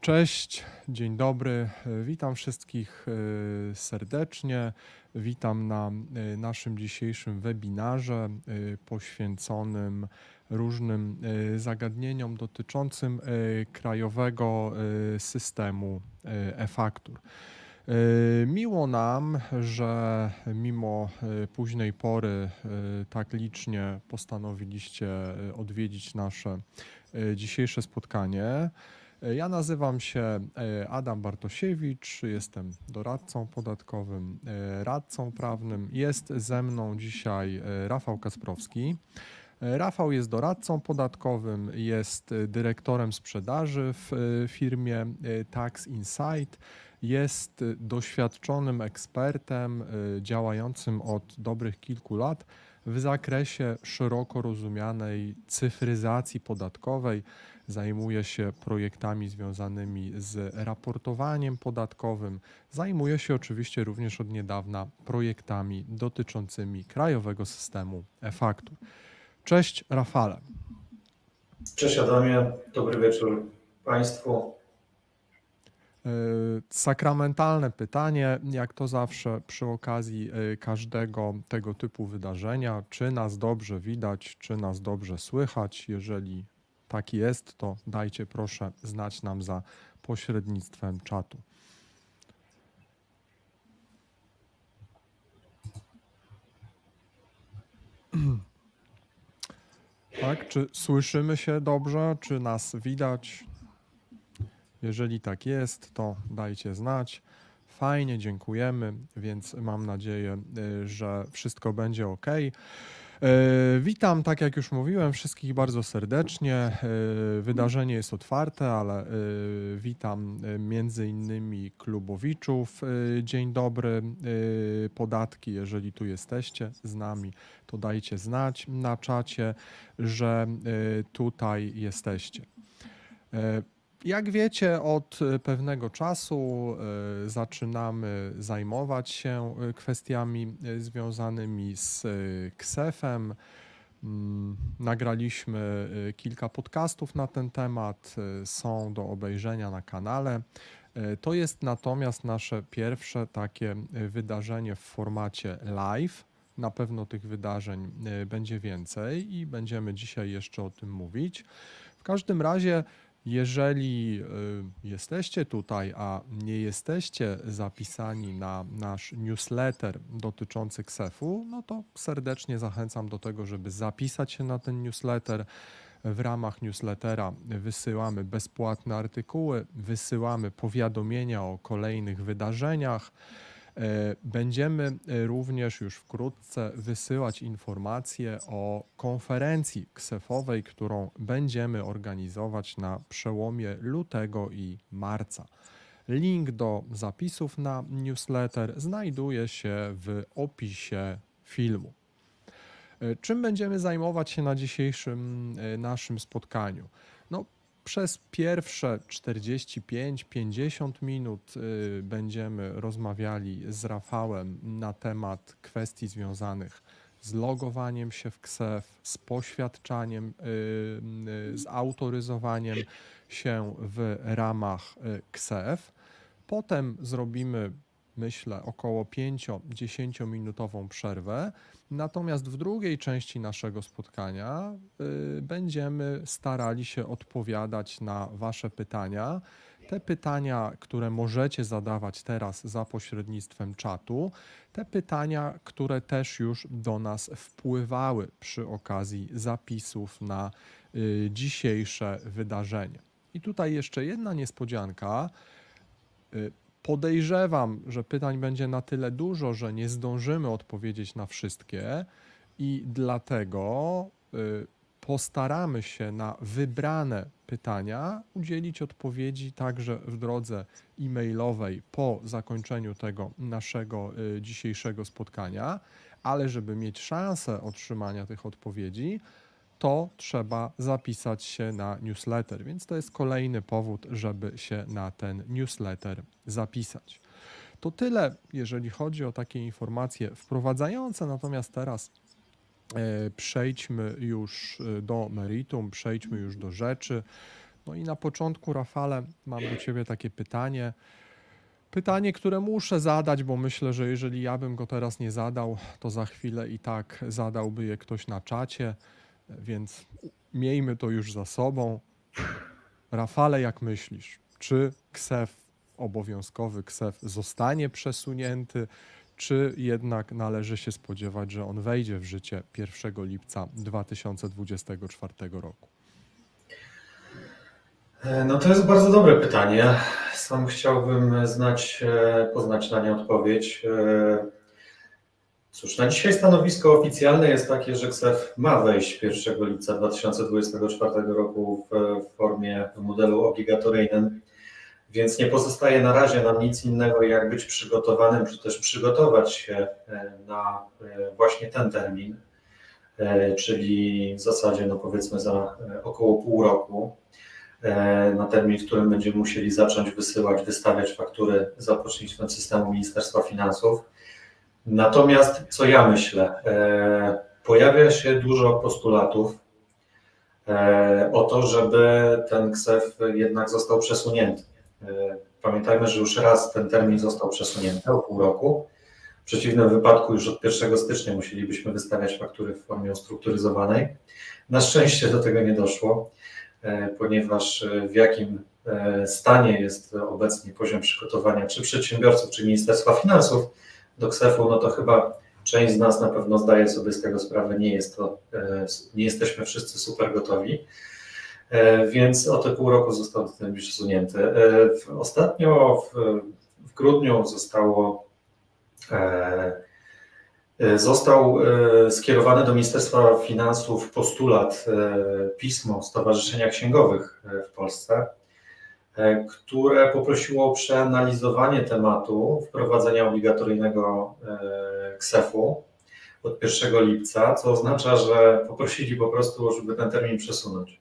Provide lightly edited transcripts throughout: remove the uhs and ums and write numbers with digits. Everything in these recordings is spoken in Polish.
Cześć, dzień dobry. Witam wszystkich serdecznie. Witam na naszym dzisiejszym webinarze poświęconym różnym zagadnieniom dotyczącym krajowego systemu e-faktur. Miło nam, że mimo późnej pory tak licznie postanowiliście odwiedzić nasze dzisiejsze spotkanie. Ja nazywam się Adam Bartosiewicz, jestem doradcą podatkowym, radcą prawnym. Jest ze mną dzisiaj Rafał Kasprowski. Rafał jest doradcą podatkowym, jest dyrektorem sprzedaży w firmie Tax Insight, jest doświadczonym ekspertem działającym od dobrych kilku lat w zakresie szeroko rozumianej cyfryzacji podatkowej. Zajmuje się projektami związanymi z raportowaniem podatkowym. Zajmuje się oczywiście również od niedawna projektami dotyczącymi krajowego systemu e-faktur. Cześć Rafale. Cześć Adamie, dobry wieczór Państwu. Sakramentalne pytanie, jak to zawsze przy okazji każdego tego typu wydarzenia, czy nas dobrze widać, czy nas dobrze słychać. Jeżeli tak jest, to dajcie proszę znać nam za pośrednictwem czatu. Tak, czy słyszymy się dobrze, czy nas widać? Jeżeli tak jest, to dajcie znać. Fajnie, dziękujemy, więc mam nadzieję, że wszystko będzie ok. Witam, tak jak już mówiłem, wszystkich bardzo serdecznie. Wydarzenie jest otwarte, ale witam między innymi klubowiczów. Dzień dobry, podatki, jeżeli tu jesteście z nami, to dajcie znać na czacie, że tutaj jesteście. Jak wiecie, od pewnego czasu zaczynamy zajmować się kwestiami związanymi z KSEF-em. Nagraliśmy kilka podcastów na ten temat, są do obejrzenia na kanale. To jest natomiast nasze pierwsze takie wydarzenie w formacie live. Na pewno tych wydarzeń będzie więcej i będziemy dzisiaj jeszcze o tym mówić. W każdym razie, jeżeli jesteście tutaj, a nie jesteście zapisani na nasz newsletter dotyczący KSEF-u, no to serdecznie zachęcam do tego, żeby zapisać się na ten newsletter. W ramach newslettera wysyłamy bezpłatne artykuły, wysyłamy powiadomienia o kolejnych wydarzeniach. Będziemy również już wkrótce wysyłać informacje o konferencji KSEF-owej, którą będziemy organizować na przełomie lutego i marca. Link do zapisów na newsletter znajduje się w opisie filmu. Czym będziemy zajmować się na dzisiejszym naszym spotkaniu? No, przez pierwsze 45-50 minut będziemy rozmawiali z Rafałem na temat kwestii związanych z logowaniem się w KSEF, z poświadczaniem, z autoryzowaniem się w ramach KSEF. Potem zrobimy, myślę, około 5-10 minutową przerwę. Natomiast w drugiej części naszego spotkania będziemy starali się odpowiadać na Wasze pytania. Te pytania, które możecie zadawać teraz za pośrednictwem czatu, te pytania, które też już do nas wpływały przy okazji zapisów na dzisiejsze wydarzenie. I tutaj jeszcze jedna niespodzianka. Podejrzewam, że pytań będzie na tyle dużo, że nie zdążymy odpowiedzieć na wszystkie i dlatego postaramy się na wybrane pytania udzielić odpowiedzi także w drodze e-mailowej po zakończeniu tego naszego dzisiejszego spotkania, ale żeby mieć szansę otrzymania tych odpowiedzi, to trzeba zapisać się na newsletter, więc to jest kolejny powód, żeby się na ten newsletter zapisać. To tyle, jeżeli chodzi o takie informacje wprowadzające, natomiast teraz przejdźmy już do meritum, przejdźmy już do rzeczy. No i na początku, Rafale, mam do Ciebie takie pytanie. Pytanie, które muszę zadać, bo myślę, że jeżeli ja bym go teraz nie zadał, to za chwilę i tak zadałby je ktoś na czacie, więc miejmy to już za sobą. Rafale, jak myślisz, czy KSeF, obowiązkowy KSeF zostanie przesunięty, czy jednak należy się spodziewać, że on wejdzie w życie 1 lipca 2024 roku? No to jest bardzo dobre pytanie. Sam chciałbym poznać na nie odpowiedź. Cóż, na dzisiaj stanowisko oficjalne jest takie, że KSeF ma wejść 1 lipca 2024 roku w formie modelu obligatoryjnym, więc nie pozostaje na razie nam nic innego, jak być przygotowanym, czy też przygotować się na właśnie ten termin, czyli w zasadzie, no powiedzmy, za około pół roku, na termin, w którym będziemy musieli zacząć wystawiać faktury za pośrednictwem systemu Ministerstwa Finansów. Natomiast co ja myślę? Pojawia się dużo postulatów o to, żeby ten KSeF jednak został przesunięty. Pamiętajmy, że już raz ten termin został przesunięty o pół roku. W przeciwnym wypadku już od 1 stycznia musielibyśmy wystawiać faktury w formie ustrukturyzowanej. Na szczęście do tego nie doszło, ponieważ w jakim stanie jest obecnie poziom przygotowania czy przedsiębiorców, czy Ministerstwa Finansów do KSeF-u, no to chyba część z nas na pewno zdaje sobie z tego sprawę, nie jesteśmy wszyscy super gotowi, więc o te pół roku został ten przesunięty. Ostatnio w grudniu został skierowany do Ministerstwa Finansów postulat, pismo Stowarzyszenia Księgowych w Polsce, które poprosiło o przeanalizowanie tematu wprowadzenia obligatoryjnego KSeF-u od 1 lipca, co oznacza, że poprosili po prostu, żeby ten termin przesunąć.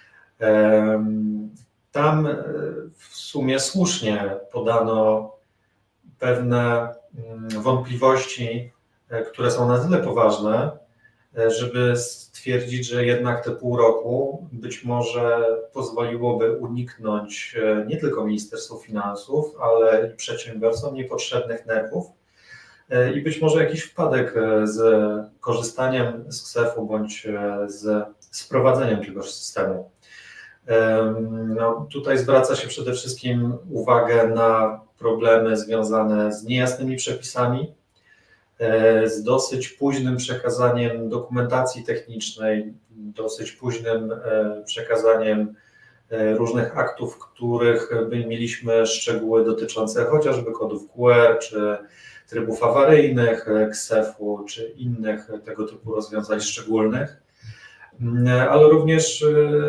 Tam w sumie słusznie podano pewne wątpliwości, które są na tyle poważne, żeby stwierdzić, że jednak te pół roku być może pozwoliłoby uniknąć nie tylko Ministerstwu Finansów, ale i przedsiębiorcom niepotrzebnych nerwów i być może jakiś wpadek z korzystaniem z KSeF-u bądź z wprowadzeniem tegoż systemu. No, tutaj zwraca się przede wszystkim uwagę na problemy związane z niejasnymi przepisami, z dosyć późnym przekazaniem dokumentacji technicznej, dosyć późnym przekazaniem różnych aktów, których mieliśmy szczegóły dotyczące chociażby kodów QR, czy trybów awaryjnych KSeF-u, czy innych tego typu rozwiązań szczególnych, ale również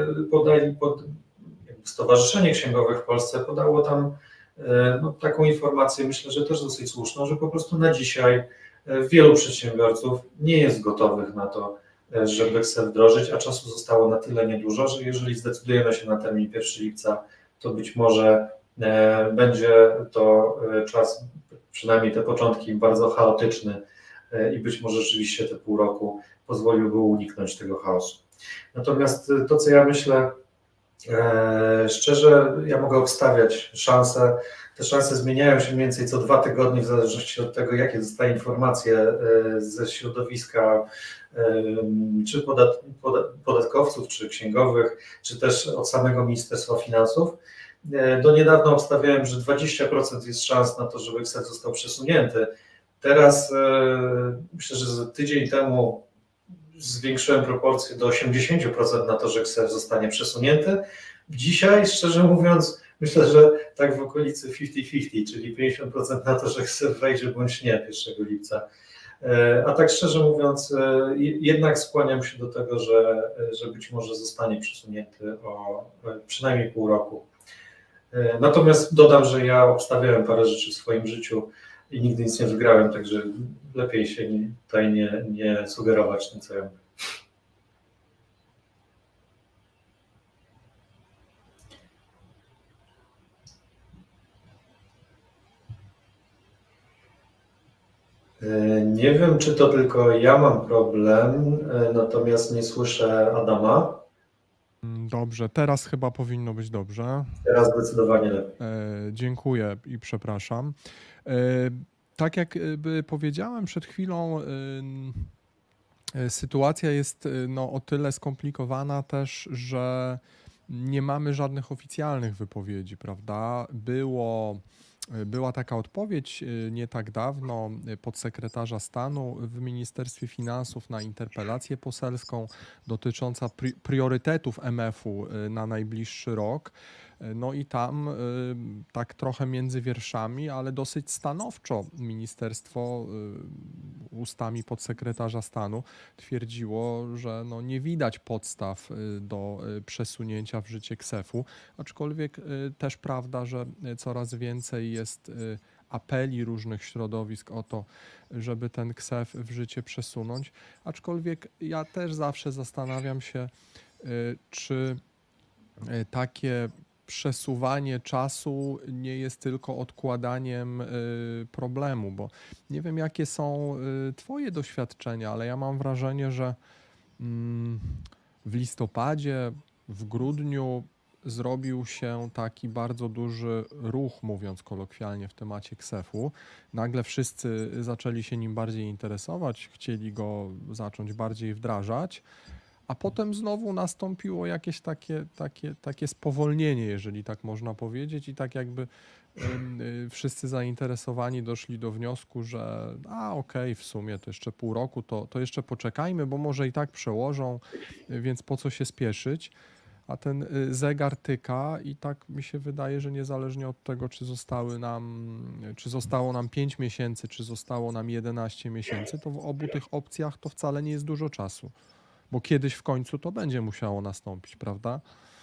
Stowarzyszenie Księgowych w Polsce podało tam taką informację, myślę, że też dosyć słuszną, że po prostu na dzisiaj wielu przedsiębiorców nie jest gotowych na to, żeby KSeF wdrożyć, a czasu zostało na tyle niedużo, że jeżeli zdecydujemy się na termin 1 lipca, to być może będzie to czas, przynajmniej te początki, bardzo chaotyczny i być może rzeczywiście te pół roku pozwoliłby uniknąć tego chaosu. Natomiast to, co ja myślę, szczerze, ja mogę obstawiać szanse. Te szanse zmieniają się mniej więcej co 2 tygodnie w zależności od tego, jakie dostaję informacje ze środowiska czy podatkowców, czy księgowych, czy też od samego Ministerstwa Finansów. Do niedawna obstawiałem, że 20% jest szans na to, żeby KSeF został przesunięty. Teraz myślę, że tydzień temu zwiększyłem proporcję do 80% na to, że KSeF zostanie przesunięty. Dzisiaj, szczerze mówiąc, myślę, że tak w okolicy 50-50, czyli 50% na to, że KSeF wejdzie bądź nie 1 lipca. A tak szczerze mówiąc, jednak skłaniam się do tego, że być może zostanie przesunięty o przynajmniej pół roku. Natomiast dodam, że ja obstawiałem parę rzeczy w swoim życiu i nigdy nic nie wygrałem, także lepiej się tutaj nie sugerować tym, co ja mówię. Nie wiem, czy to tylko ja mam problem, natomiast nie słyszę Adama. Dobrze, teraz chyba powinno być dobrze. Teraz zdecydowanie lepiej. Dziękuję i przepraszam. Tak jak powiedziałem przed chwilą, sytuacja jest no, o tyle skomplikowana też, że nie mamy żadnych oficjalnych wypowiedzi, prawda? Była taka odpowiedź nie tak dawno podsekretarza stanu w Ministerstwie Finansów na interpelację poselską dotycząca priorytetów MF-u na najbliższy rok. No i tam tak trochę między wierszami, ale dosyć stanowczo ministerstwo ustami podsekretarza stanu twierdziło, że no nie widać podstaw do przesunięcia w życie KSeF-u, aczkolwiek też prawda, że coraz więcej jest apeli różnych środowisk o to, żeby ten KSeF w życie przesunąć, aczkolwiek ja też zawsze zastanawiam się, czy takie przesuwanie czasu nie jest tylko odkładaniem problemu, bo nie wiem, jakie są Twoje doświadczenia, ale ja mam wrażenie, że w listopadzie, w grudniu zrobił się taki bardzo duży ruch, mówiąc kolokwialnie, w temacie KSeF-u. Nagle wszyscy zaczęli się nim bardziej interesować, chcieli go zacząć bardziej wdrażać, a potem znowu nastąpiło jakieś takie spowolnienie, jeżeli tak można powiedzieć, i tak jakby wszyscy zainteresowani doszli do wniosku, że okej, w sumie to jeszcze pół roku, to jeszcze poczekajmy, bo może i tak przełożą, więc po co się spieszyć. A ten zegar tyka i tak mi się wydaje, że niezależnie od tego, czy zostało nam 5 miesięcy, czy zostało nam 11 miesięcy, to w obu tych opcjach to wcale nie jest dużo czasu. Bo kiedyś w końcu to będzie musiało nastąpić, prawda?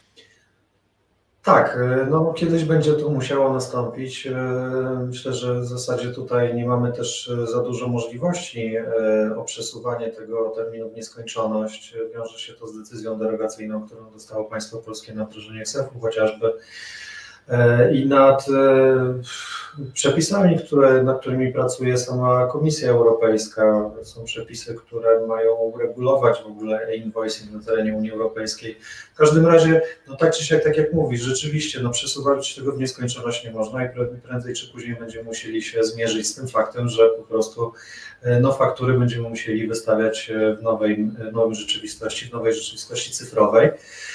Tak, no kiedyś będzie to musiało nastąpić. Myślę, że w zasadzie tutaj nie mamy też za dużo możliwości o przesuwanie tego terminu w nieskończoność. Wiąże się to z decyzją derogacyjną, którą dostało państwo polskie na wdrożenie KSeF-u chociażby. I nad przepisami, nad którymi pracuje sama Komisja Europejska. Są przepisy, które mają uregulować w ogóle e-invoicing na terenie Unii Europejskiej. W każdym razie, no tak czy siak, tak jak mówisz, rzeczywiście no przesuwać tego w nieskończoność nie można i prędzej czy później będziemy musieli się zmierzyć z tym faktem, że po prostu no, faktury będziemy musieli wystawiać w nowej rzeczywistości, w nowej rzeczywistości cyfrowej.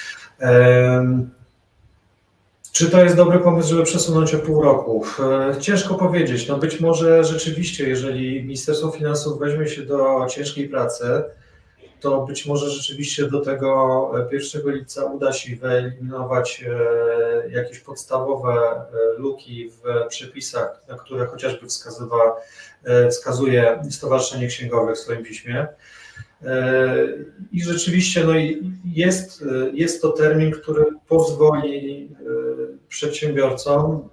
Czy to jest dobry pomysł, żeby przesunąć o pół roku? Ciężko powiedzieć. No być może rzeczywiście, jeżeli Ministerstwo Finansów weźmie się do ciężkiej pracy, to być może rzeczywiście do tego 1 lipca uda się wyeliminować jakieś podstawowe luki w przepisach, na które chociażby wskazuje Stowarzyszenie Księgowe w swoim piśmie. I rzeczywiście no, jest to termin, który pozwoli przedsiębiorcom,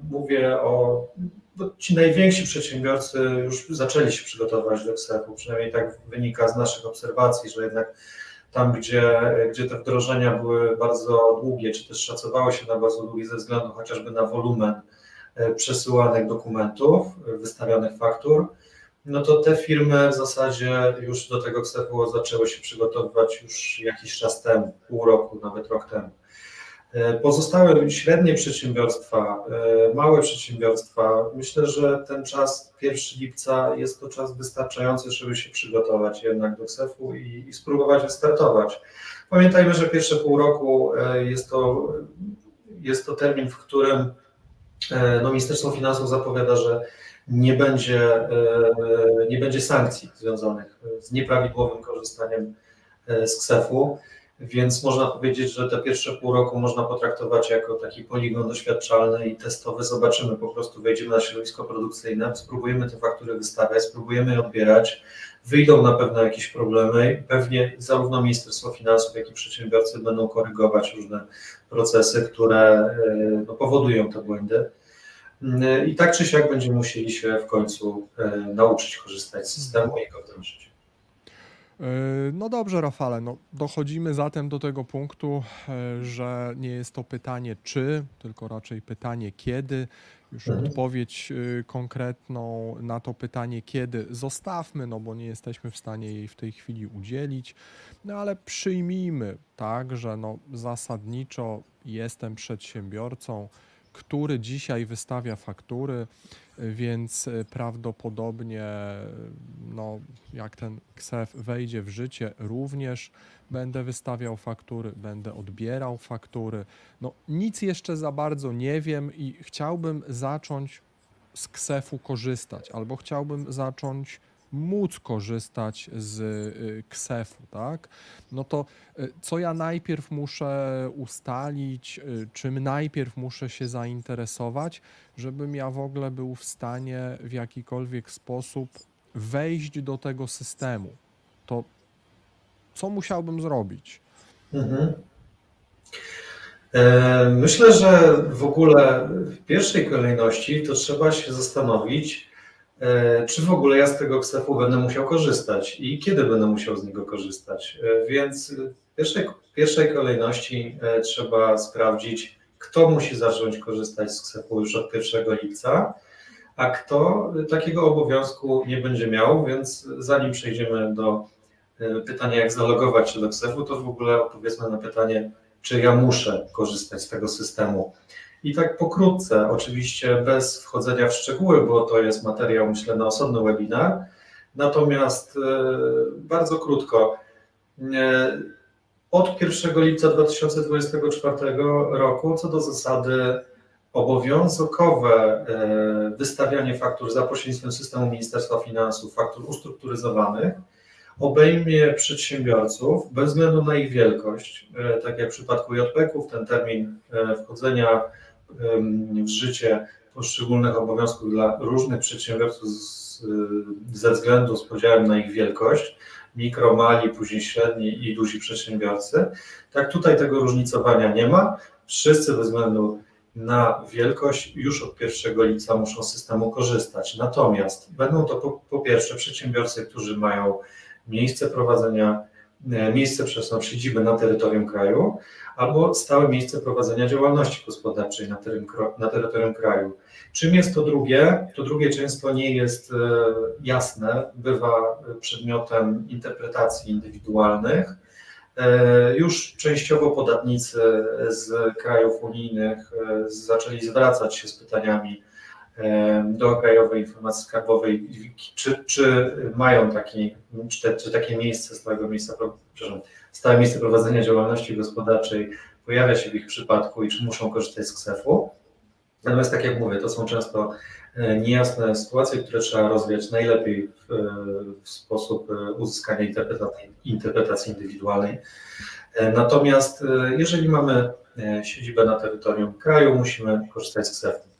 ci najwięksi przedsiębiorcy już zaczęli się przygotować do KSeF-u, przynajmniej tak wynika z naszych obserwacji, że jednak tam, gdzie te wdrożenia były bardzo długie, czy też szacowały się na bardzo długie ze względu chociażby na wolumen przesyłanych dokumentów, wystawionych faktur, no to te firmy w zasadzie już do tego KSeF-u zaczęły się przygotowywać już jakiś czas temu, pół roku, nawet rok temu. Pozostałe średnie przedsiębiorstwa, małe przedsiębiorstwa, myślę, że ten czas 1 lipca jest to czas wystarczający, żeby się przygotować jednak do KSeF-u i spróbować wystartować. Pamiętajmy, że pierwsze pół roku jest to termin, w którym no, Ministerstwo Finansów zapowiada, że nie będzie sankcji związanych z nieprawidłowym korzystaniem z KSeF-u, więc można powiedzieć, że te pierwsze pół roku można potraktować jako taki poligon doświadczalny i testowy. Zobaczymy, po prostu wejdziemy na środowisko produkcyjne, spróbujemy te faktury wystawiać, spróbujemy je odbierać, wyjdą na pewno jakieś problemy i pewnie zarówno Ministerstwo Finansów, jak i przedsiębiorcy będą korygować różne procesy, które no, powodują te błędy. I tak czy siak będziemy musieli się w końcu nauczyć korzystać z systemu i go wdrożyć. No dobrze, Rafale, no dochodzimy zatem do tego punktu, że nie jest to pytanie czy, tylko raczej pytanie kiedy. Już Mhm. odpowiedź konkretną na to pytanie kiedy zostawmy, no bo nie jesteśmy w stanie jej w tej chwili udzielić, no ale przyjmijmy, tak, że no zasadniczo jestem przedsiębiorcą, który dzisiaj wystawia faktury, więc prawdopodobnie, no, jak ten KSeF wejdzie w życie, również będę wystawiał faktury, będę odbierał faktury. No, nic jeszcze za bardzo nie wiem i chciałbym zacząć z KSeF-u korzystać, albo chciałbym zacząć móc korzystać z KSeF-u, tak? No to co ja najpierw muszę ustalić, czym najpierw muszę się zainteresować, żebym ja w ogóle był w stanie w jakikolwiek sposób wejść do tego systemu. To co musiałbym zrobić? Mhm. Myślę, że w ogóle w pierwszej kolejności to trzeba się zastanowić, czy w ogóle ja z tego KSeF-u będę musiał korzystać i kiedy będę musiał z niego korzystać. Więc w pierwszej kolejności trzeba sprawdzić, kto musi zacząć korzystać z KSeF-u już od 1 lipca, a kto takiego obowiązku nie będzie miał, więc zanim przejdziemy do pytania, jak zalogować się do KSeF-u, to w ogóle odpowiedzmy na pytanie, czy ja muszę korzystać z tego systemu. I tak pokrótce, oczywiście bez wchodzenia w szczegóły, bo to jest materiał, myślę, na osobny webinar, natomiast bardzo krótko. Od 1 lipca 2024 roku, co do zasady, obowiązkowe wystawianie faktur za pośrednictwem systemu Ministerstwa Finansów, faktur ustrukturyzowanych, obejmie przedsiębiorców bez względu na ich wielkość. Tak jak w przypadku JPK-ów, ten termin wchodzenia w życie poszczególnych obowiązków dla różnych przedsiębiorców ze względu z podziałem na ich wielkość, mikro, mali, później średni i duzi przedsiębiorcy. Tak tutaj tego różnicowania nie ma. Wszyscy bez względu na wielkość już od 1 lipca muszą z systemu korzystać. Natomiast będą to po pierwsze przedsiębiorcy, którzy mają siedzibę na terytorium kraju albo stałe miejsce prowadzenia działalności gospodarczej na terytorium kraju. Czym jest to drugie? To drugie często nie jest jasne, bywa przedmiotem interpretacji indywidualnych. Już częściowo podatnicy z krajów unijnych zaczęli zwracać się z pytaniami do Krajowej Informacji Skarbowej, czy mają czy takie miejsce, stałe miejsce prowadzenia działalności gospodarczej pojawia się w ich przypadku i czy muszą korzystać z KSeF-u. Natomiast tak jak mówię, to są często niejasne sytuacje, które trzeba rozwiać najlepiej w sposób uzyskania interpretacji indywidualnej. Natomiast jeżeli mamy siedzibę na terytorium kraju, musimy korzystać z KSeF-u.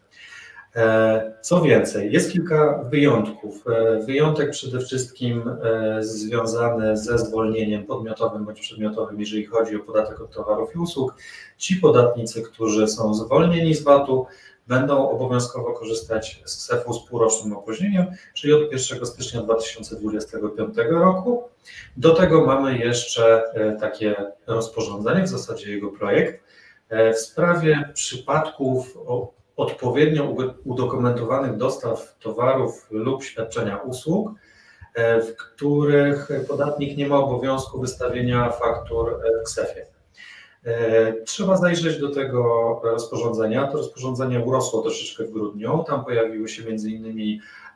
Co więcej, jest kilka wyjątków. Wyjątek przede wszystkim związany ze zwolnieniem podmiotowym bądź przedmiotowym, jeżeli chodzi o podatek od towarów i usług. Ci podatnicy, którzy są zwolnieni z VAT-u, będą obowiązkowo korzystać z KSeF-u z półrocznym opóźnieniem, czyli od 1 stycznia 2025 roku. Do tego mamy jeszcze takie rozporządzenie, w zasadzie jego projekt, w sprawie przypadków odpowiednio udokumentowanych dostaw towarów lub świadczenia usług, w których podatnik nie ma obowiązku wystawienia faktur w KSeF-ie. Trzeba zajrzeć do tego rozporządzenia. To rozporządzenie urosło troszeczkę w grudniu. Tam pojawiły się m.in.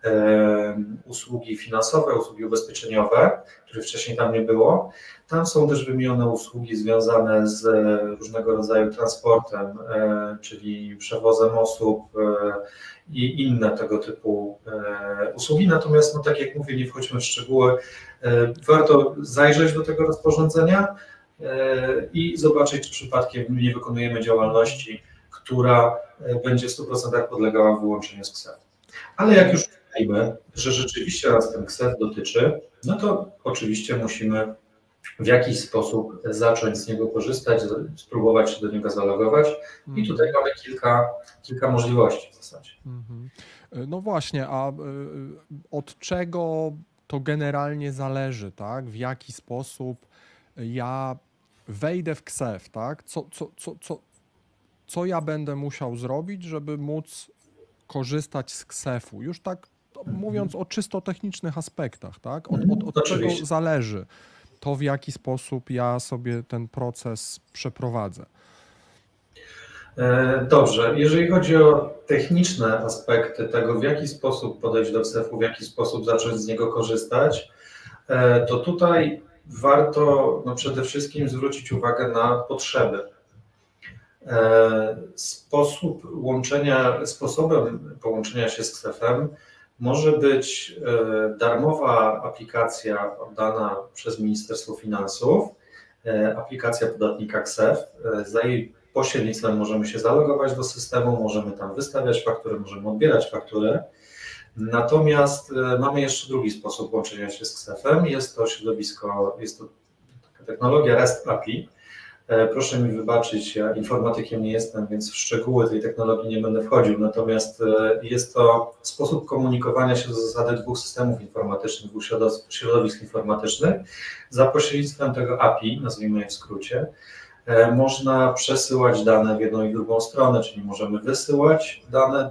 usługi finansowe, usługi ubezpieczeniowe, których wcześniej tam nie było. Tam są też wymienione usługi związane z różnego rodzaju transportem, czyli przewozem osób i inne tego typu usługi. Natomiast, no, tak jak mówię, nie wchodźmy w szczegóły. Warto zajrzeć do tego rozporządzenia i zobaczyć, czy przypadkiem nie wykonujemy działalności, która będzie w 100% podlegała wyłączeniu z KSeF. Ale jak już wiemy, że rzeczywiście nas ten KSeF dotyczy, no to oczywiście musimy w jakiś sposób zacząć z niego korzystać, spróbować się do niego zalogować i tutaj mamy kilka możliwości w zasadzie. No właśnie, a od czego to generalnie zależy, tak, w jaki sposób ja wejdę w KSEF, tak, co ja będę musiał zrobić, żeby móc korzystać z KSEF-u. Już tak mówiąc o czysto technicznych aspektach, tak, od czego Oczywiście. zależy to, w jaki sposób ja sobie ten proces przeprowadzę. Dobrze, jeżeli chodzi o techniczne aspekty tego, w jaki sposób podejść do KSEF-u, w jaki sposób zacząć z niego korzystać, to tutaj warto przede wszystkim zwrócić uwagę na potrzeby. Sposobem połączenia się z KSEF-em może być darmowa aplikacja oddana przez Ministerstwo Finansów, aplikacja podatnika KSEF. Za jej pośrednictwem możemy się zalogować do systemu, możemy tam wystawiać faktury, możemy odbierać faktury. Natomiast mamy jeszcze drugi sposób łączenia się z KSEF-em. Jest to środowisko, jest to taka technologia REST API. Proszę mi wybaczyć, ja informatykiem nie jestem, więc w szczegóły tej technologii nie będę wchodził, natomiast jest to sposób komunikowania się do zasady dwóch systemów informatycznych, dwóch środowisk informatycznych. Za pośrednictwem tego API, nazwijmy je w skrócie, można przesyłać dane w jedną i drugą stronę, czyli możemy wysyłać dane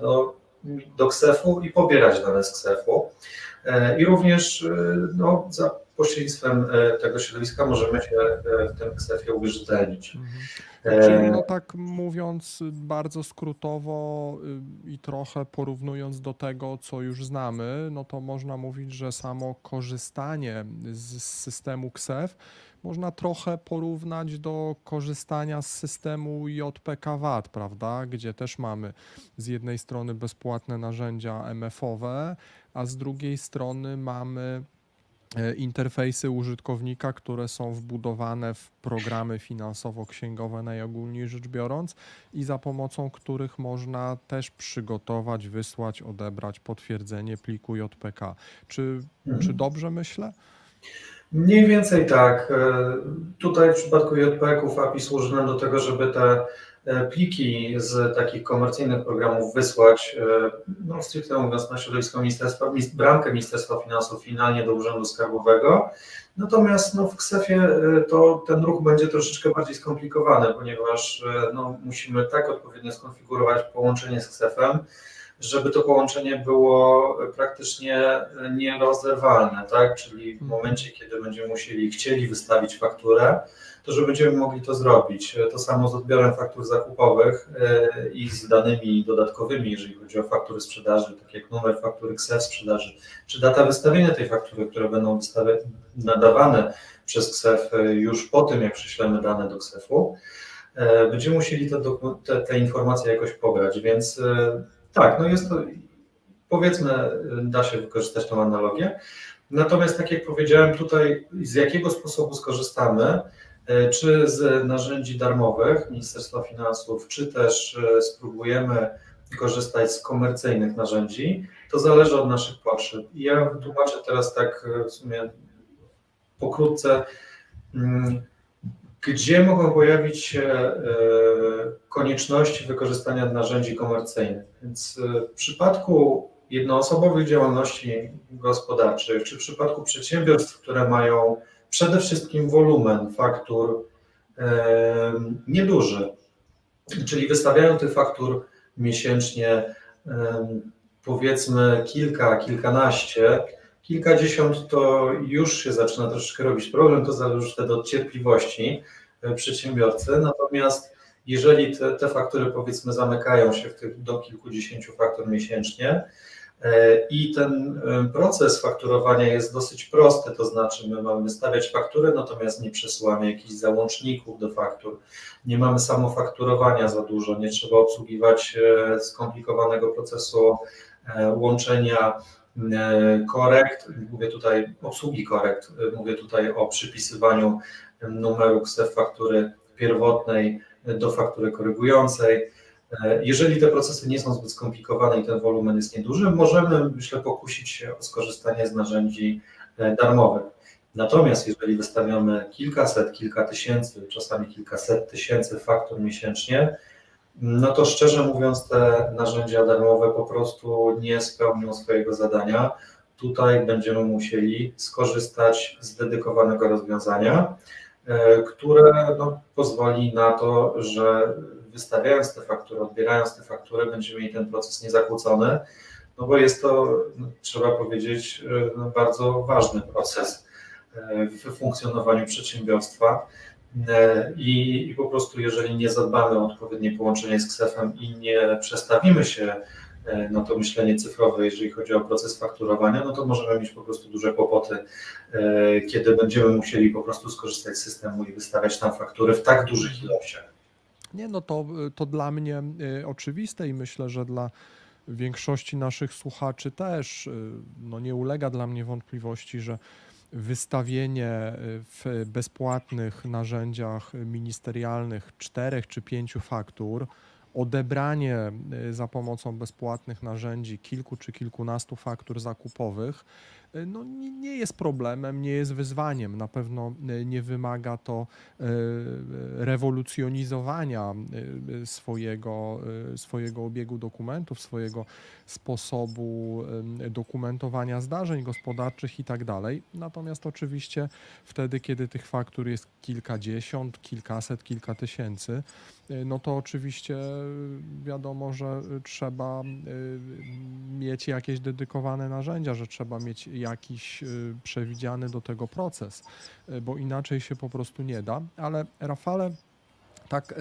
do KSEF-u i pobierać dane z KSEF-u. I również za pośrednictwem tego środowiska możemy się w tym KSEF-ie uwierzytelnić. Czyli tak mówiąc bardzo skrótowo i trochę porównując do tego, co już znamy, no to można mówić, że samo korzystanie z systemu KSEF można trochę porównać do korzystania z systemu JPK-VAT, prawda, gdzie też mamy z jednej strony bezpłatne narzędzia MF-owe, a z drugiej strony mamy interfejsy użytkownika, które są wbudowane w programy finansowo-księgowe najogólniej rzecz biorąc i za pomocą których można też przygotować, wysłać, odebrać potwierdzenie pliku JPK. Czy dobrze myślę? Mniej więcej tak. Tutaj w przypadku JPK-ów API służy nam do tego, żeby te pliki z takich komercyjnych programów wysłać, stricte mówiąc, na środowisko ministerstwa, bramkę Ministerstwa Finansów finalnie do Urzędu Skarbowego. Natomiast w KSEF-ie to ten ruch będzie troszeczkę bardziej skomplikowany, ponieważ musimy tak odpowiednio skonfigurować połączenie z KSEF-em, żeby to połączenie było praktycznie nierozerwalne, tak? Czyli w momencie, kiedy będziemy chcieli wystawić fakturę, to że będziemy mogli to zrobić. To samo z odbiorem faktur zakupowych i z danymi dodatkowymi, jeżeli chodzi o faktury sprzedaży, tak jak numer faktury KSEF sprzedaży, czy data wystawienia tej faktury, które będą nadawane przez KSEF już po tym, jak prześlemy dane do KSEF-u, będziemy musieli te informacje jakoś pobrać, więc tak, jest to, powiedzmy, da się wykorzystać tą analogię. Natomiast tak jak powiedziałem tutaj, z jakiego sposobu skorzystamy, czy z narzędzi darmowych Ministerstwa Finansów, czy też spróbujemy korzystać z komercyjnych narzędzi, to zależy od naszych potrzeb. I ja wytłumaczę teraz tak w sumie pokrótce, gdzie mogą pojawić się konieczności wykorzystania narzędzi komercyjnych. Więc w przypadku jednoosobowych działalności gospodarczych, czy w przypadku przedsiębiorstw, które mają przede wszystkim wolumen faktur nieduży, czyli wystawiają tych faktur miesięcznie powiedzmy kilkanaście, kilkadziesiąt, to już się zaczyna troszeczkę robić problem, to zależy wtedy od cierpliwości przedsiębiorcy, natomiast jeżeli te faktury powiedzmy zamykają się do kilkudziesięciu faktur miesięcznie i ten proces fakturowania jest dosyć prosty, to znaczy my mamy wystawiać faktury, natomiast nie przesyłamy jakichś załączników do faktur, nie mamy samofakturowania za dużo, nie trzeba obsługiwać skomplikowanego procesu łączenia korekt, mówię tutaj obsługi korekt, mówię tutaj o przypisywaniu numeru KSEF faktury pierwotnej do faktury korygującej. Jeżeli te procesy nie są zbyt skomplikowane i ten wolumen jest nieduży, możemy, myślę, pokusić się o skorzystanie z narzędzi darmowych. Natomiast jeżeli wystawiamy kilkaset, kilka tysięcy, czasami kilkaset tysięcy faktur miesięcznie, to szczerze mówiąc te narzędzia darmowe po prostu nie spełnią swojego zadania, tutaj będziemy musieli skorzystać z dedykowanego rozwiązania, które pozwoli na to, że wystawiając te faktury, odbierając te faktury, będziemy mieli ten proces niezakłócony, no bo jest to, trzeba powiedzieć, bardzo ważny proces w funkcjonowaniu przedsiębiorstwa i po prostu jeżeli nie zadbamy o odpowiednie połączenie z KSeF-em i nie przestawimy się na to myślenie cyfrowe, jeżeli chodzi o proces fakturowania, no to możemy mieć po prostu duże kłopoty, kiedy będziemy musieli po prostu skorzystać z systemu i wystawiać tam faktury w tak dużych ilościach. Nie, no to dla mnie oczywiste i myślę, że dla większości naszych słuchaczy też, no nie ulega dla mnie wątpliwości, że wystawienie w bezpłatnych narzędziach ministerialnych 4 czy 5 faktur, odebranie za pomocą bezpłatnych narzędzi kilku czy kilkunastu faktur zakupowych, no nie jest problemem, nie jest wyzwaniem. Na pewno nie wymaga to rewolucjonizowania swojego obiegu dokumentów, swojego sposobu dokumentowania zdarzeń gospodarczych i tak dalej. Natomiast oczywiście wtedy, kiedy tych faktur jest kilkadziesiąt, kilkaset, kilka tysięcy, no to oczywiście wiadomo, że trzeba mieć jakieś dedykowane narzędzia, że trzeba mieć jakiś przewidziany do tego proces, bo inaczej się po prostu nie da. Ale Rafale, tak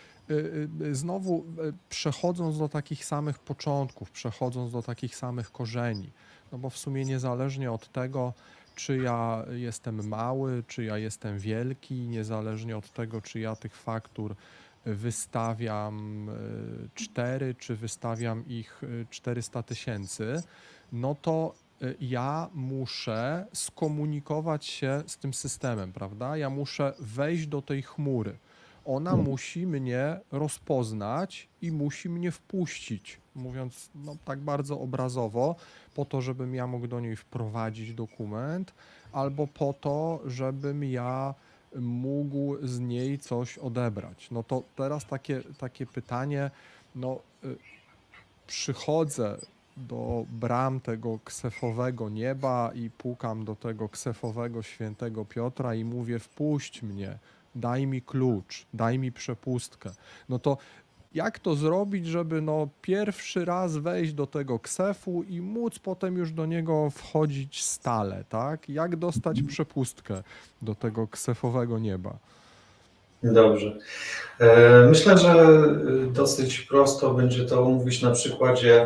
znowu przechodząc do takich samych początków, przechodząc do takich samych korzeni, no bo w sumie niezależnie od tego, czy ja jestem mały, czy ja jestem wielki, niezależnie od tego, czy ja tych faktur wystawiam 4, czy wystawiam ich 400 000, no to ja muszę skomunikować się z tym systemem, prawda? Ja muszę wejść do tej chmury. Ona musi mnie rozpoznać i musi mnie wpuścić, mówiąc no, tak bardzo obrazowo, po to, żebym ja mógł do niej wprowadzić dokument, albo po to, żebym ja mógł z niej coś odebrać. No to teraz takie pytanie, no przychodzę do bram tego ksefowego nieba i pukam do tego ksefowego świętego Piotra i mówię: wpuść mnie, daj mi klucz, daj mi przepustkę. No to jak to zrobić, żeby no pierwszy raz wejść do tego ksefu i móc potem już do niego wchodzić stale, tak? Jak dostać przepustkę do tego ksefowego nieba? Dobrze. Myślę, że dosyć prosto będzie to omówić na przykładzie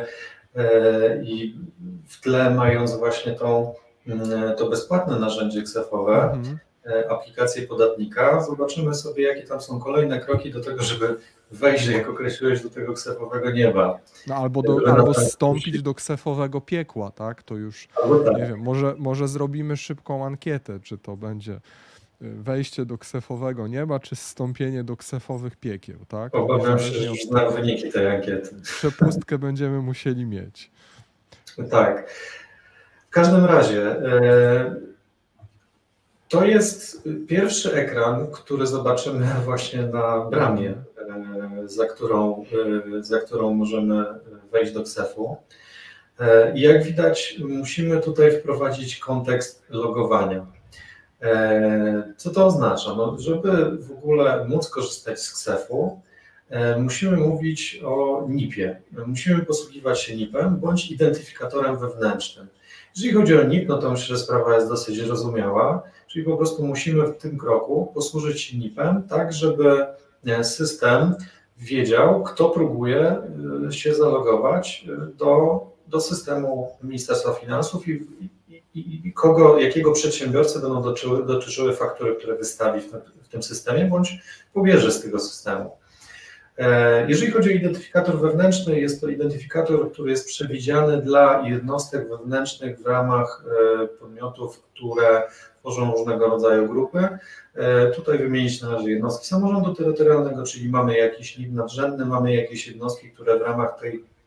i w tle mając właśnie to bezpłatne narzędzie ksefowe, aplikację podatnika, zobaczymy sobie, jakie tam są kolejne kroki do tego, żeby wejść, jak określiłeś, do tego ksefowego nieba. No, albo zstąpić do ksefowego piekła, tak? To już, tak. Nie wiem, może zrobimy szybką ankietę, czy to będzie wejście do ksefowego nieba, czy zstąpienie do ksefowych piekieł, tak? Obawiam się, że znam wyniki tej ankiety. Przepustkę będziemy musieli mieć. Tak. W każdym razie to jest pierwszy ekran, który zobaczymy właśnie na bramie, za którą możemy wejść do ksefu. I jak widać, musimy tutaj wprowadzić kontekst logowania. Co to oznacza? No, żeby w ogóle móc korzystać z ksefu, musimy mówić o NIP-ie. Musimy posługiwać się NIP-em bądź identyfikatorem wewnętrznym. Jeżeli chodzi o NIP, no to myślę, że sprawa jest dosyć zrozumiała, czyli po prostu musimy w tym kroku posłużyć się NIP-em, tak żeby system wiedział, kto próbuje się zalogować do systemu Ministerstwa Finansów i jakiego przedsiębiorcy będą dotyczyły faktury, które wystawi w tym systemie, bądź pobierze z tego systemu. Jeżeli chodzi o identyfikator wewnętrzny, jest to identyfikator, który jest przewidziany dla jednostek wewnętrznych w ramach podmiotów, które tworzą różnego rodzaju grupy. Tutaj wymienić należy jednostki samorządu terytorialnego, czyli mamy jakiś NIP nadrzędny, mamy jakieś jednostki, które w ramach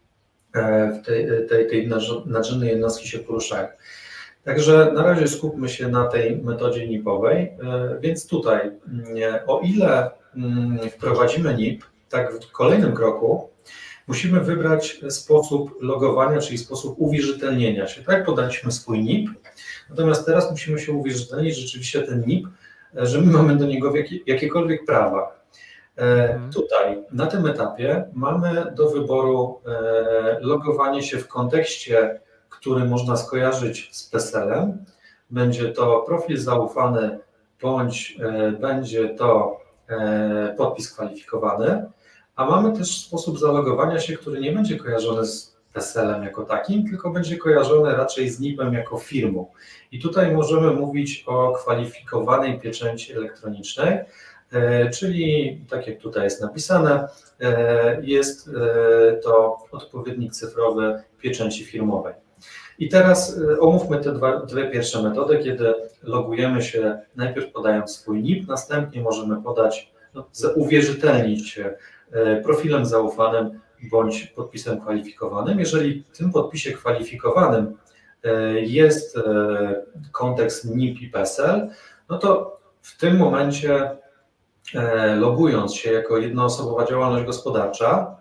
tej nadrzędnej jednostki się poruszają. Także na razie skupmy się na tej metodzie NIP-owej, więc tutaj o ile wprowadzimy NIP, tak w kolejnym kroku musimy wybrać sposób logowania, czyli sposób uwierzytelnienia się. Tak, podaliśmy swój NIP, natomiast teraz musimy się uwierzytelnić rzeczywiście ten NIP, że my mamy do niego jakiekolwiek prawa. Tutaj, na tym etapie mamy do wyboru logowanie się w kontekście, który można skojarzyć z PESEL-em. Będzie to profil zaufany, bądź będzie to podpis kwalifikowany, a mamy też sposób zalogowania się, który nie będzie kojarzony z PESEL-em jako takim, tylko będzie kojarzony raczej z NIP-em jako firmą. I tutaj możemy mówić o kwalifikowanej pieczęci elektronicznej, czyli tak jak tutaj jest napisane, jest to odpowiednik cyfrowy pieczęci firmowej. I teraz omówmy te dwie pierwsze metody, kiedy logujemy się najpierw podając swój NIP, następnie możemy podać, uwierzytelnić się profilem zaufanym bądź podpisem kwalifikowanym. Jeżeli w tym podpisie kwalifikowanym jest kontekst NIP i PESEL, no to w tym momencie logując się jako jednoosobowa działalność gospodarcza,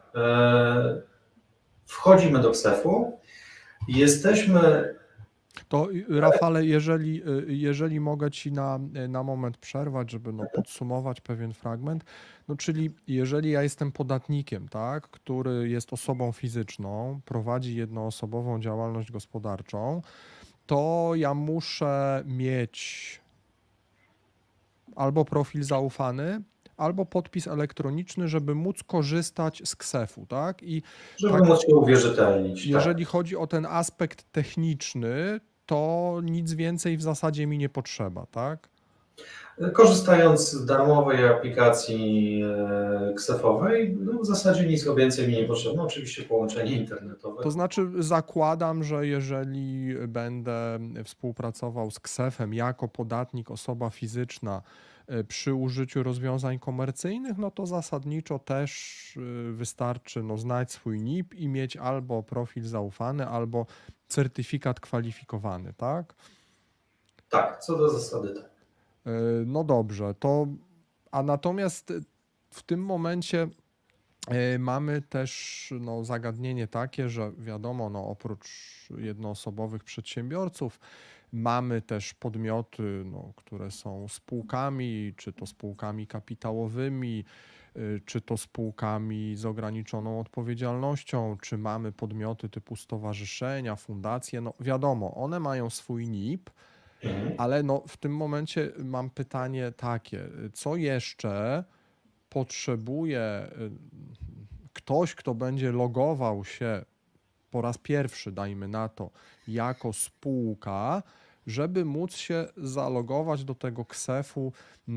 wchodzimy do KSEF-u i jesteśmy... To Rafale, jeżeli mogę Ci na moment przerwać, żeby podsumować pewien fragment, czyli jeżeli ja jestem podatnikiem, tak, który jest osobą fizyczną, prowadzi jednoosobową działalność gospodarczą, to ja muszę mieć albo profil zaufany, albo podpis elektroniczny, żeby móc korzystać z KSEF-u, tak? Żeby móc się uwierzytelnić. Jeżeli chodzi o ten aspekt techniczny, to nic więcej w zasadzie mi nie potrzeba, tak? Korzystając z darmowej aplikacji KSEF-owej, w zasadzie nic więcej mi nie potrzeba. Oczywiście połączenie internetowe. To znaczy zakładam, że jeżeli będę współpracował z KSEF-em jako podatnik, osoba fizyczna przy użyciu rozwiązań komercyjnych, to zasadniczo też wystarczy znać swój NIP i mieć albo profil zaufany, albo certyfikat kwalifikowany, tak? Tak, co do zasady tak. No dobrze, a natomiast w tym momencie mamy też zagadnienie takie, że wiadomo, oprócz jednoosobowych przedsiębiorców mamy też podmioty, które są spółkami, czy to spółkami kapitałowymi, czy to spółkami z ograniczoną odpowiedzialnością, czy mamy podmioty typu stowarzyszenia, fundacje. Wiadomo, one mają swój NIP, ale w tym momencie mam pytanie takie, co jeszcze potrzebuje ktoś, kto będzie logował się po raz pierwszy, dajmy na to, jako spółka, żeby móc się zalogować do tego KSEF-u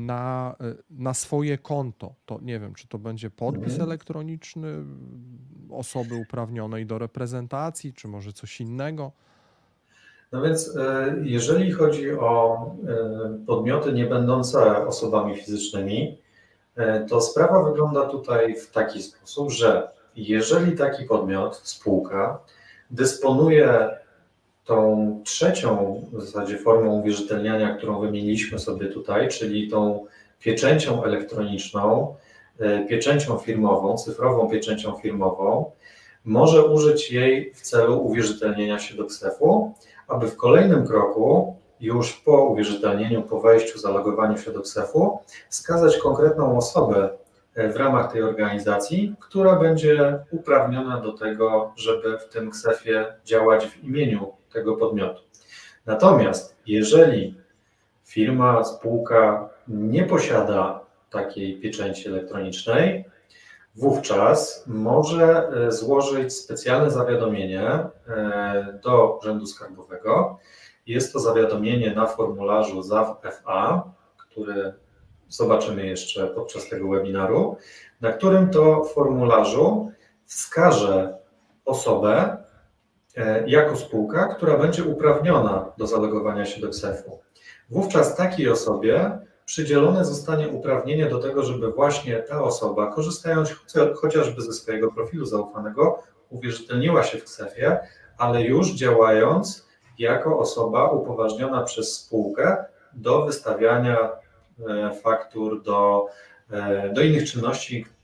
na swoje konto. To nie wiem, czy to będzie podpis elektroniczny osoby uprawnionej do reprezentacji, czy może coś innego? No więc jeżeli chodzi o podmioty nie będące osobami fizycznymi, to sprawa wygląda tutaj w taki sposób, że jeżeli taki podmiot, spółka, dysponuje tą trzecią w zasadzie formą uwierzytelniania, którą wymieniliśmy sobie tutaj, czyli tą pieczęcią elektroniczną, pieczęcią firmową, cyfrową pieczęcią firmową, może użyć jej w celu uwierzytelnienia się do KSEF-u, aby w kolejnym kroku, już po uwierzytelnieniu, po wejściu, zalogowaniu się do KSEF-u, wskazać konkretną osobę w ramach tej organizacji, która będzie uprawniona do tego, żeby w tym KSEF-ie działać w imieniu tego podmiotu. Natomiast jeżeli firma, spółka nie posiada takiej pieczęci elektronicznej, wówczas może złożyć specjalne zawiadomienie do Urzędu Skarbowego. Jest to zawiadomienie na formularzu ZAW-FA, który zobaczymy jeszcze podczas tego webinaru, na którym to formularzu wskaże osobę jako spółka, która będzie uprawniona do zalogowania się do KSEF-u. Wówczas takiej osobie przydzielone zostanie uprawnienie do tego, żeby właśnie ta osoba, korzystając chociażby ze swojego profilu zaufanego, uwierzytelniła się w KSEF-ie, ale już działając jako osoba upoważniona przez spółkę do wystawiania faktur, do innych czynności,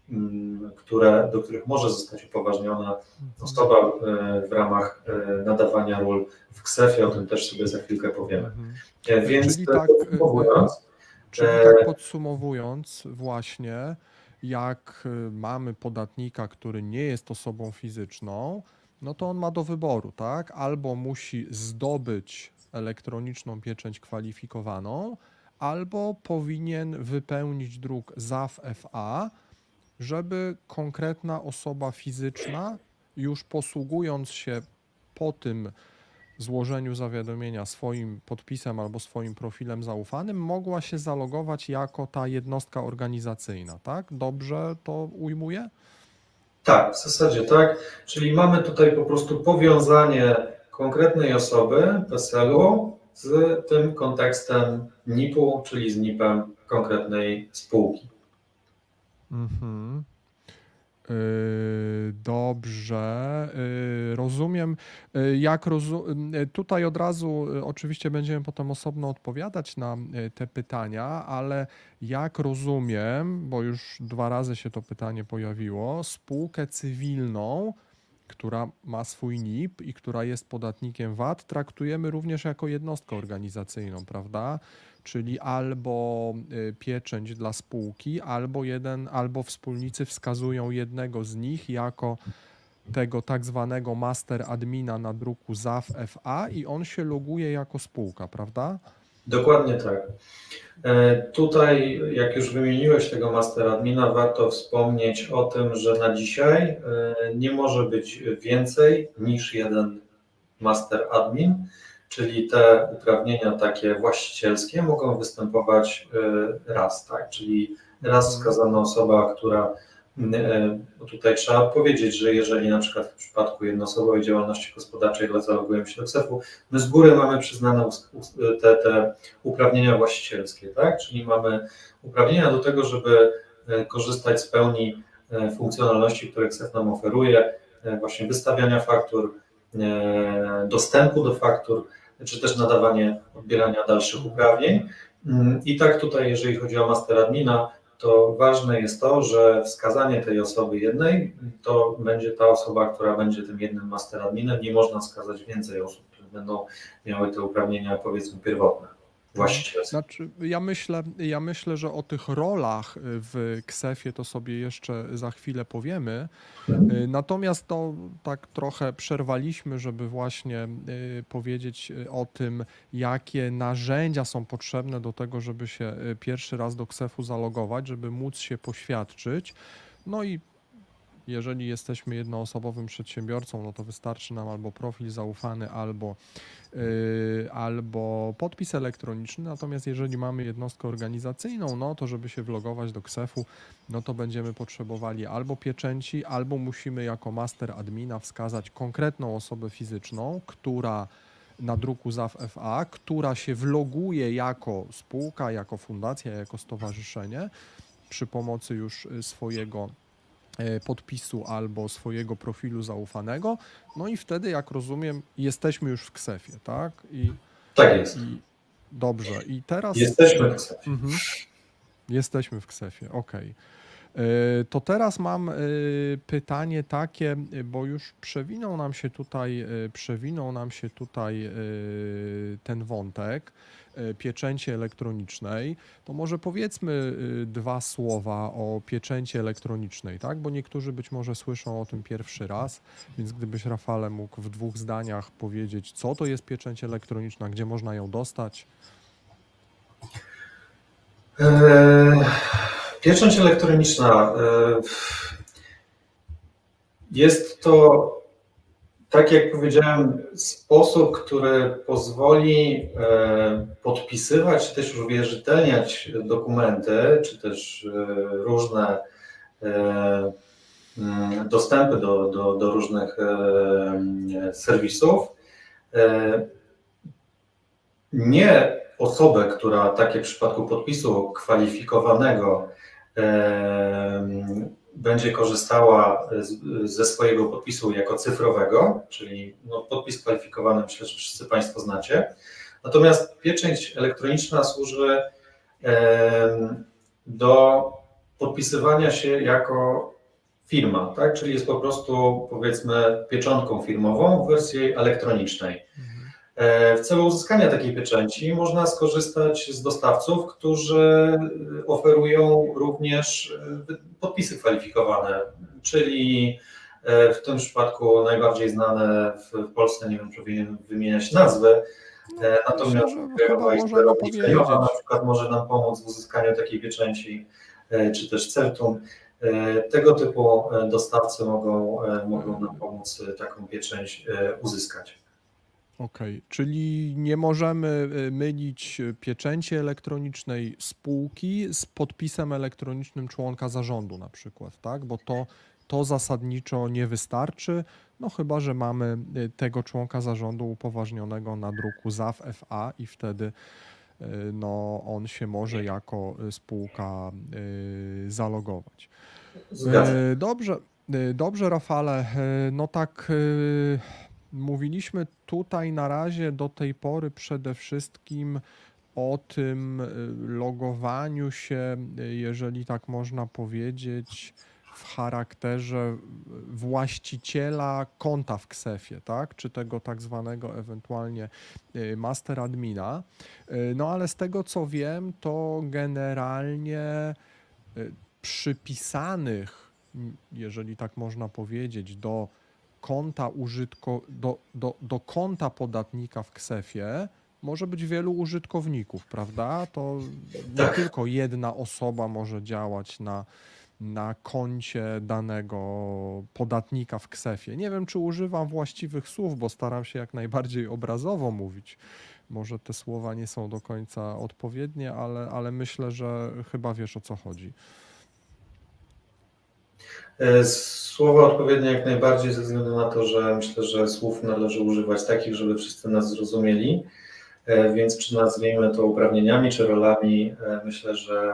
do których może zostać upoważniona osoba w ramach nadawania ról w KSEF-ie, o tym też sobie za chwilkę powiemy. Więc czyli tak podsumowując właśnie, jak mamy podatnika, który nie jest osobą fizyczną, no to on ma do wyboru, tak? Albo musi zdobyć elektroniczną pieczęć kwalifikowaną, albo powinien wypełnić druk ZAW FA, żeby konkretna osoba fizyczna, już posługując się po tym złożeniu zawiadomienia swoim podpisem albo swoim profilem zaufanym, mogła się zalogować jako ta jednostka organizacyjna, tak? Dobrze to ujmuję? Tak, w zasadzie tak. Czyli mamy tutaj po prostu powiązanie konkretnej osoby, PESEL-u, z tym kontekstem NIP-u, czyli z NIP-em konkretnej spółki. Dobrze, rozumiem. Tutaj od razu oczywiście będziemy potem osobno odpowiadać na te pytania, ale jak rozumiem, bo już 2 razy się to pytanie pojawiło, spółkę cywilną, która ma swój NIP i która jest podatnikiem VAT, traktujemy również jako jednostkę organizacyjną, prawda? Czyli albo pieczęć dla spółki, albo wspólnicy wskazują jednego z nich jako tego tak zwanego master admina na druku ZAW FA i on się loguje jako spółka, prawda? Dokładnie tak. Tutaj, jak już wymieniłeś tego master admina, warto wspomnieć o tym, że na dzisiaj nie może być więcej niż jeden master admin, czyli te uprawnienia takie właścicielskie mogą występować raz, tak? Czyli raz wskazana osoba, która tutaj trzeba powiedzieć, że jeżeli na przykład w przypadku jednoosobowej działalności gospodarczej zalogujemy się do KSEF-u, my z góry mamy przyznane te uprawnienia właścicielskie, tak? Czyli mamy uprawnienia do tego, żeby korzystać z pełni funkcjonalności, które KSEF nam oferuje, właśnie wystawiania faktur, dostępu do faktur, czy też nadawanie, odbierania dalszych uprawnień. I tak tutaj, jeżeli chodzi o master admina, to ważne jest to, że wskazanie tej osoby jednej to będzie ta osoba, która będzie tym jednym master adminem. Nie można wskazać więcej osób, które będą miały te uprawnienia, powiedzmy, pierwotne, właścicielskie. Znaczy, ja myślę, że o tych rolach w KSEF-ie to sobie jeszcze za chwilę powiemy. Natomiast to tak trochę przerwaliśmy, żeby właśnie powiedzieć o tym, jakie narzędzia są potrzebne do tego, żeby się pierwszy raz do KSEF-u zalogować, żeby móc się poświadczyć. No i jeżeli jesteśmy jednoosobowym przedsiębiorcą, no to wystarczy nam albo profil zaufany, albo podpis elektroniczny. Natomiast jeżeli mamy jednostkę organizacyjną, no to żeby się wlogować do KSEF-u, no to będziemy potrzebowali albo pieczęci, albo musimy jako master admina wskazać konkretną osobę fizyczną, która na druku ZAW FA, która się wloguje jako spółka, jako fundacja, jako stowarzyszenie przy pomocy już swojego podpisu albo swojego profilu zaufanego, no i wtedy, jak rozumiem, jesteśmy już w KSEF-ie, tak? Tak jest. Dobrze, i teraz... Jesteśmy w KSEF-ie. Jesteśmy w KSEF-ie, okej. To teraz mam pytanie takie, bo już przewinął nam się tutaj ten wątek pieczęci elektronicznej. To może powiedzmy 2 słowa o pieczęci elektronicznej, tak? Bo niektórzy być może słyszą o tym pierwszy raz, więc gdybyś, Rafale, mógł w 2 zdaniach powiedzieć, co to jest pieczęć elektroniczna, gdzie można ją dostać? Pieczęć elektroniczna jest to, tak jak powiedziałem, sposób, który pozwoli podpisywać, czy też uwierzytelniać dokumenty, czy też różne dostępy do różnych serwisów. Nie osobę, która takie w przypadku podpisu kwalifikowanego będzie korzystała ze swojego podpisu jako cyfrowego, czyli no, podpis kwalifikowany, myślę, że wszyscy Państwo znacie. Natomiast pieczęć elektroniczna służy do podpisywania się jako firma, tak? Czyli jest po prostu, powiedzmy, pieczątką firmową w wersji elektronicznej. W celu uzyskania takiej pieczęci można skorzystać z dostawców, którzy oferują również podpisy kwalifikowane, czyli w tym przypadku najbardziej znane w Polsce, nie wiem, czy powinien wymieniać nazwy, natomiast Krajowa Izba Rozliczeniowa na przykład może nam pomóc w uzyskaniu takiej pieczęci, czy też Certum. Tego typu dostawcy mogą nam pomóc taką pieczęć uzyskać. Okej, czyli nie możemy mylić pieczęci elektronicznej spółki z podpisem elektronicznym członka zarządu na przykład, tak? Bo to zasadniczo nie wystarczy, no chyba że mamy tego członka zarządu upoważnionego na druku ZAW FA i wtedy no, on się może jako spółka zalogować. Dobrze, Rafale, no tak mówiliśmy tutaj na razie do tej pory przede wszystkim o tym logowaniu się, jeżeli tak można powiedzieć, w charakterze właściciela konta w Ksefie, tak? Czy tego tak zwanego ewentualnie master admina. No ale z tego co wiem, to generalnie przypisanych, jeżeli tak można powiedzieć, do konta do konta podatnika w Ksefie może być wielu użytkowników, prawda? To nie tylko jedna osoba może działać na koncie danego podatnika w Ksefie. Nie wiem, czy używam właściwych słów, bo staram się jak najbardziej obrazowo mówić. Może te słowa nie są do końca odpowiednie, ale myślę, że chyba wiesz, o co chodzi. Słowa odpowiednie jak najbardziej, ze względu na to, że myślę, że słów należy używać takich, żeby wszyscy nas zrozumieli, więc czy nazwijmy to uprawnieniami, czy rolami, myślę, że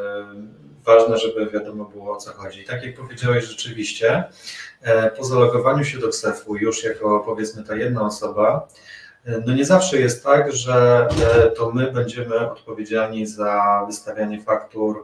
ważne, żeby wiadomo było, o co chodzi. Tak jak powiedziałeś, rzeczywiście po zalogowaniu się do Ksefu już jako, powiedzmy, ta jedna osoba, no nie zawsze jest tak, że to my będziemy odpowiedzialni za wystawianie faktur,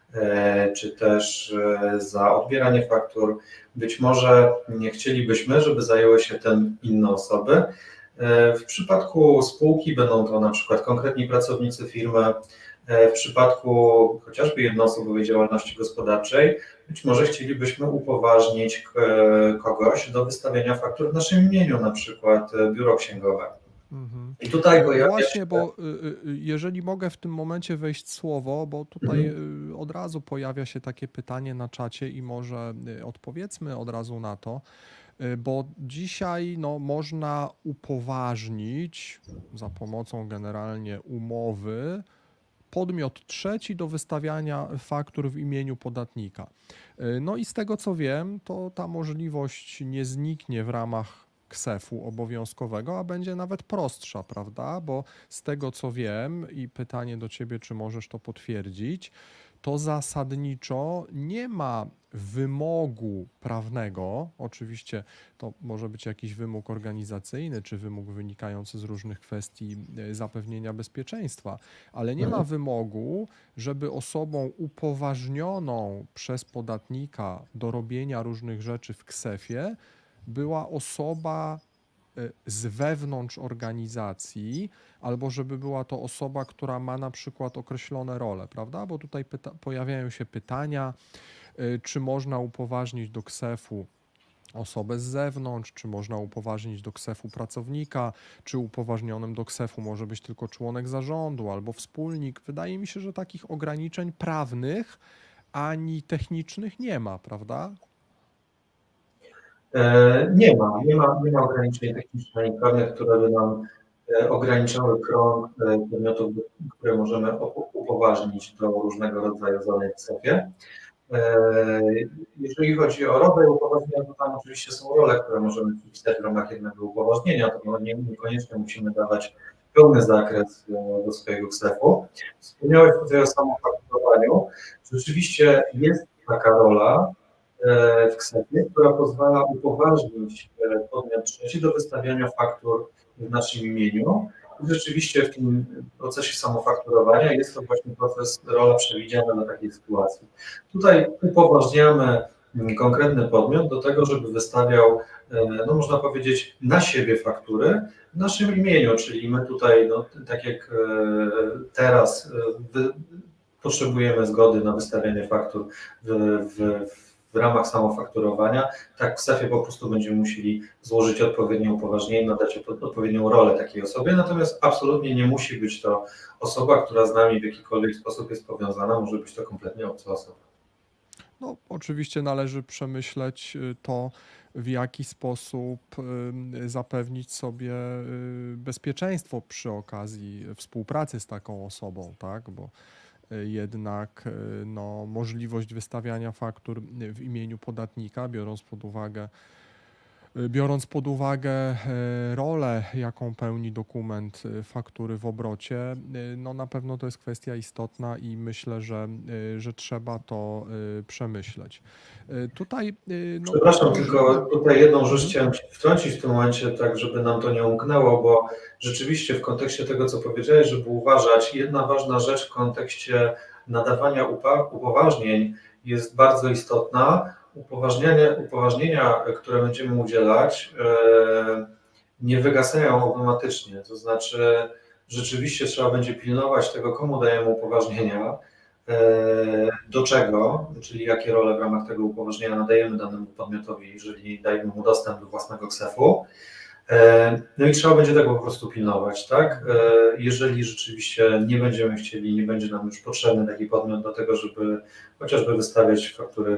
czy też za odbieranie faktur. Być może nie chcielibyśmy, żeby zajęły się tym inne osoby. W przypadku spółki będą to na przykład konkretni pracownicy firmy. W przypadku chociażby jednoosobowej działalności gospodarczej być może chcielibyśmy upoważnić kogoś do wystawiania faktur w naszym imieniu, na przykład biuro księgowe. I tutaj właśnie, bo jeżeli mogę w tym momencie wejść słowo, bo tutaj od razu pojawia się takie pytanie na czacie i może odpowiedzmy od razu na to, bo dzisiaj no, można upoważnić za pomocą generalnie umowy podmiot trzeci do wystawiania faktur w imieniu podatnika. No i z tego co wiem, to ta możliwość nie zniknie w ramach Ksefu obowiązkowego, a będzie nawet prostsza, prawda? Bo z tego co wiem i pytanie do Ciebie, czy możesz to potwierdzić, to zasadniczo nie ma wymogu prawnego, oczywiście to może być jakiś wymóg organizacyjny, czy wymóg wynikający z różnych kwestii zapewnienia bezpieczeństwa, ale nie ma wymogu, żeby osobą upoważnioną przez podatnika do robienia różnych rzeczy w Ksefie była osoba z wewnątrz organizacji, albo żeby była to osoba, która ma na przykład określone role, prawda? Bo tutaj pojawiają się pytania, czy można upoważnić do Ksefu osobę z zewnątrz, czy można upoważnić do Ksefu pracownika, czy upoważnionym do Ksefu może być tylko członek zarządu albo wspólnik. Wydaje mi się, że takich ograniczeń prawnych ani technicznych nie ma, prawda? Nie ma ograniczeń technicznych ani prawnych, które by nam ograniczały krąg podmiotów, które możemy upoważnić do różnego rodzaju zadań w Ksefie. Jeżeli chodzi o rodzaj upoważnienia, to tam oczywiście są role, które możemy wpisać w ramach jednego upoważnienia, to niekoniecznie musimy dawać pełny zakres do swojego Ksefu. Wspomniałeś tutaj o samofakturowaniu. Rzeczywiście jest taka rola w Ksefie, która pozwala upoważnić podmiot trzeci do wystawiania faktur w naszym imieniu. rzeczywiście w tym procesie samofakturowania jest to właśnie proces, rola przewidziana na takiej sytuacji. Tutaj upoważniamy konkretny podmiot do tego, żeby wystawiał, no można powiedzieć, na siebie faktury w naszym imieniu, czyli my tutaj, no, tak jak teraz potrzebujemy zgody na wystawianie faktur w ramach samofakturowania, tak w SEF-ie po prostu będziemy musieli złożyć odpowiednie upoważnienie, nadać odpowiednią rolę takiej osobie, natomiast absolutnie nie musi być to osoba, która z nami w jakikolwiek sposób jest powiązana, może być to kompletnie obca osoba. No, oczywiście należy przemyśleć to, w jaki sposób zapewnić sobie bezpieczeństwo przy okazji współpracy z taką osobą, tak? Bo jednak no, możliwość wystawiania faktur w imieniu podatnika, biorąc pod uwagę rolę, jaką pełni dokument faktury w obrocie, no na pewno to jest kwestia istotna i myślę, że trzeba to przemyśleć. Tutaj, no, Przepraszam, tylko tutaj jedną rzecz chciałem wtrącić w tym momencie, tak żeby nam to nie umknęło, bo rzeczywiście w kontekście tego, co powiedziałeś, żeby uważać, jedna ważna rzecz w kontekście nadawania upoważnień jest bardzo istotna. Upoważnienia, które będziemy udzielać, nie wygasają automatycznie, to znaczy rzeczywiście trzeba będzie pilnować tego, komu dajemy upoważnienia, do czego, czyli jakie role w ramach tego upoważnienia nadajemy danemu podmiotowi, jeżeli dajemy mu dostęp do własnego KSEF-u. No i trzeba będzie tego po prostu pilnować, tak? Jeżeli rzeczywiście nie będziemy chcieli, nie będzie nam już potrzebny taki podmiot do tego, żeby chociażby wystawiać faktury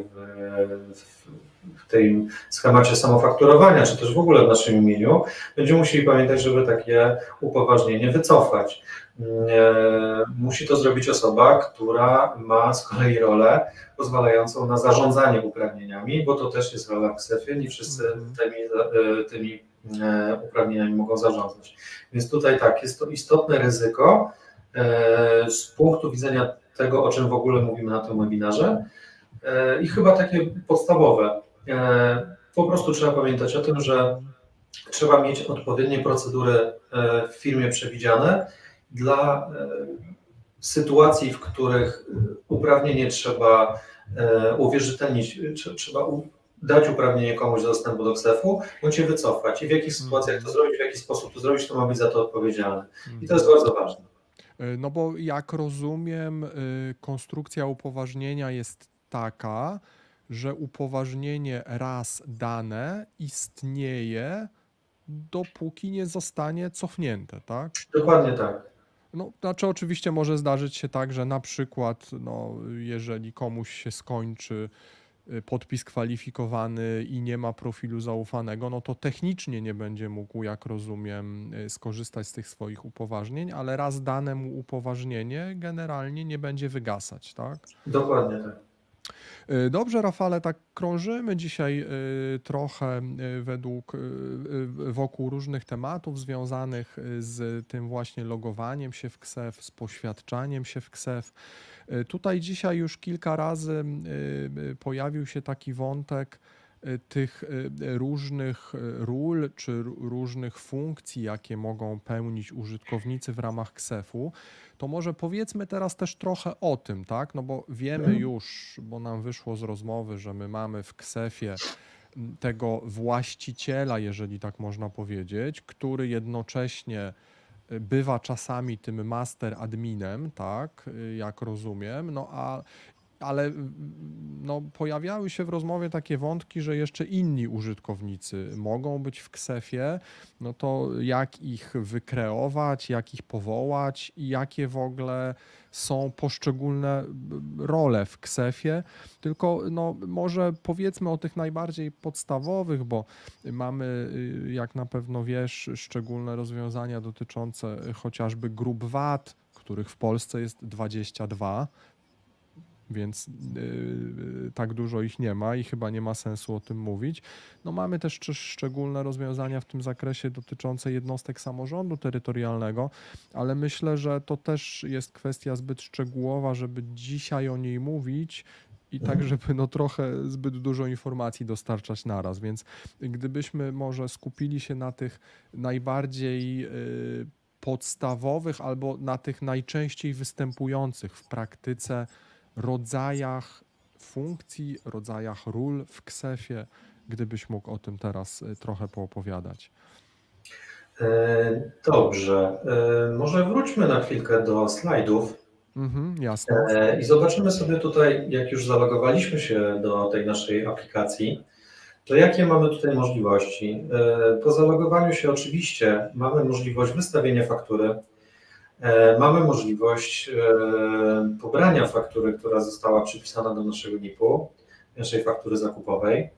w tym schemacie samofakturowania, czy też w ogóle w naszym imieniu, będziemy musieli pamiętać, żeby takie upoważnienie wycofać. Musi to zrobić osoba, która ma z kolei rolę pozwalającą na zarządzanie uprawnieniami, bo to też jest rola w KSEF-ie, nie wszyscy tymi uprawnieniami mogą zarządzać. Więc tutaj tak, jest to istotne ryzyko z punktu widzenia tego, o czym w ogóle mówimy na tym webinarze i chyba takie podstawowe. Po prostu trzeba pamiętać o tym, że trzeba mieć odpowiednie procedury w firmie przewidziane dla sytuacji, w których uprawnienie trzeba uwierzytelnić, trzeba dać uprawnienie komuś do dostępu do KSEF-u, bądź je wycofać i w jakich sytuacjach to zrobić, w jaki sposób to zrobić, to ma być za to odpowiedzialny. I to jest bardzo ważne. No bo jak rozumiem, konstrukcja upoważnienia jest taka, że upoważnienie raz dane istnieje, dopóki nie zostanie cofnięte, tak? Dokładnie tak. No, znaczy oczywiście może zdarzyć się tak, że na przykład, no, jeżeli komuś się skończy podpis kwalifikowany i nie ma profilu zaufanego, no to technicznie nie będzie mógł, jak rozumiem, skorzystać z tych swoich upoważnień, ale raz dane mu upoważnienie generalnie nie będzie wygasać, tak? Dokładnie tak. Dobrze, Rafale, tak krążymy dzisiaj trochę wokół różnych tematów związanych z tym właśnie logowaniem się w KSEF, z poświadczaniem się w KSEF. Tutaj dzisiaj już kilka razy pojawił się taki wątek tych różnych ról czy różnych funkcji, jakie mogą pełnić użytkownicy w ramach KSEF-u. To może powiedzmy teraz też trochę o tym, tak? No bo wiemy już, bo nam wyszło z rozmowy, że my mamy w KSEF-ie tego właściciela, jeżeli tak można powiedzieć, który jednocześnie bywa czasami tym master adminem, tak, jak rozumiem, no ale no, pojawiały się w rozmowie takie wątki, że jeszcze inni użytkownicy mogą być w KSEF-ie, no to jak ich wykreować, jak ich powołać i jakie w ogóle są poszczególne role w KSEF-ie, tylko no, może powiedzmy o tych najbardziej podstawowych, bo mamy, jak na pewno wiesz, szczególne rozwiązania dotyczące chociażby grup VAT, których w Polsce jest 22, więc tak dużo ich nie ma i chyba nie ma sensu o tym mówić. No mamy też szczególne rozwiązania w tym zakresie dotyczące jednostek samorządu terytorialnego, ale myślę, że to też jest kwestia zbyt szczegółowa, żeby dzisiaj o niej mówić i tak, żeby no trochę zbyt dużo informacji dostarczać naraz, więc gdybyśmy może skupili się na tych najbardziej podstawowych albo na tych najczęściej występujących w praktyce rodzajach funkcji, rodzajach ról w KSEF-ie, gdybyś mógł o tym teraz trochę poopowiadać. Dobrze, może wróćmy na chwilkę do slajdów. Jasne. I zobaczymy sobie tutaj, jak już zalogowaliśmy się do tej naszej aplikacji, to jakie mamy tutaj możliwości. Po zalogowaniu się oczywiście mamy możliwość wystawienia faktury, mamy możliwość pobrania faktury, która została przypisana do naszego NIP-u, naszej faktury zakupowej.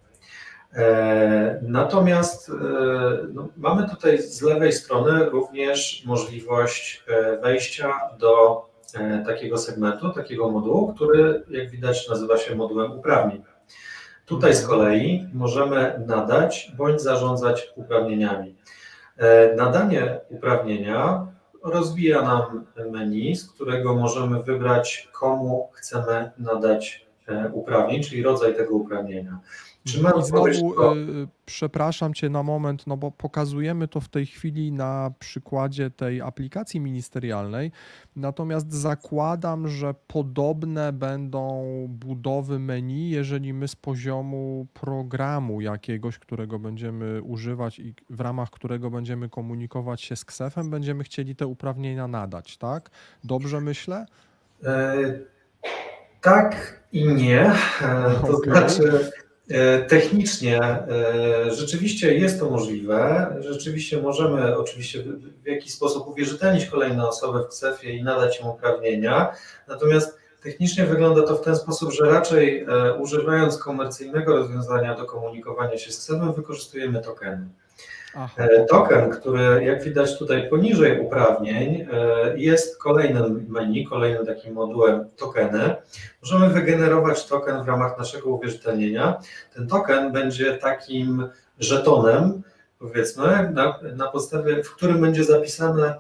Natomiast mamy tutaj z lewej strony również możliwość wejścia do takiego segmentu, takiego modułu, który jak widać nazywa się modułem uprawnień. Tutaj z kolei możemy nadać bądź zarządzać uprawnieniami. Nadanie uprawnienia rozwija nam menu, z którego możemy wybrać, komu chcemy nadać uprawnień, czyli rodzaj tego uprawnienia. I znowu przepraszam Cię na moment, no bo pokazujemy to w tej chwili na przykładzie tej aplikacji ministerialnej, natomiast zakładam, że podobne będą budowy menu, jeżeli my z poziomu programu jakiegoś, którego będziemy używać i w ramach którego będziemy komunikować się z KSEF-em, będziemy chcieli te uprawnienia nadać, tak? Dobrze myślę? Tak i nie, to znaczy technicznie rzeczywiście jest to możliwe, rzeczywiście możemy oczywiście w jakiś sposób uwierzytelnić kolejne osoby w KSEF-ie i nadać im uprawnienia, natomiast technicznie wygląda to w ten sposób, że raczej używając komercyjnego rozwiązania do komunikowania się z KSEF-em wykorzystujemy tokeny. Token, który jak widać tutaj poniżej uprawnień jest kolejnym menu, kolejnym takim modułem tokeny. Możemy wygenerować token w ramach naszego uwierzytelnienia. Ten token będzie takim żetonem, powiedzmy, na podstawie, w którym będzie zapisane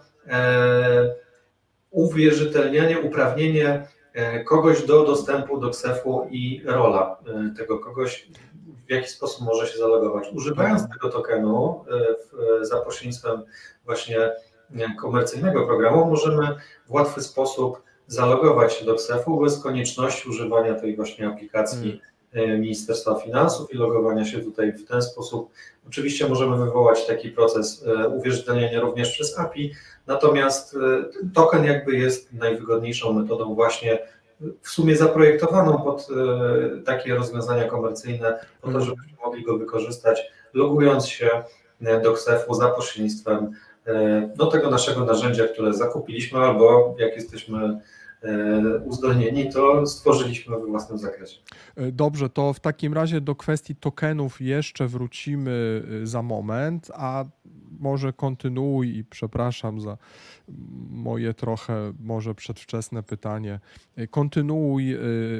uwierzytelnianie, uprawnienie kogoś do dostępu do KSEF-u i rola tego kogoś, w jaki sposób może się zalogować. Używając tego tokenu za pośrednictwem właśnie komercyjnego programu możemy w łatwy sposób zalogować się do KSEF-u bez konieczności używania tej właśnie aplikacji Ministerstwa Finansów i logowania się tutaj w ten sposób. Oczywiście możemy wywołać taki proces uwierzytelniania również przez API, natomiast token jakby jest najwygodniejszą metodą właśnie w sumie zaprojektowaną pod takie rozwiązania komercyjne, po to, żebyśmy mogli go wykorzystać, logując się do KSEF-u za pośrednictwem tego naszego narzędzia, które zakupiliśmy, albo jak jesteśmy uzdolnieni, to stworzyliśmy we własnym zakresie. Dobrze, to w takim razie do kwestii tokenów jeszcze wrócimy za moment, a może kontynuuj i przepraszam za moje trochę może przedwczesne pytanie. Kontynuuj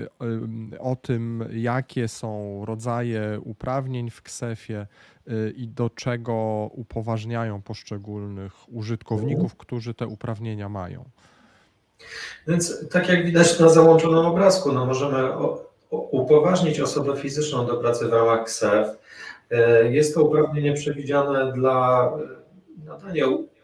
o tym, jakie są rodzaje uprawnień w KSEF-ie i do czego upoważniają poszczególnych użytkowników, którzy te uprawnienia mają. Więc tak jak widać na załączonym obrazku, możemy upoważnić osobę fizyczną do pracy w ramach KSEF. Jest to uprawnienie przewidziane dla nadania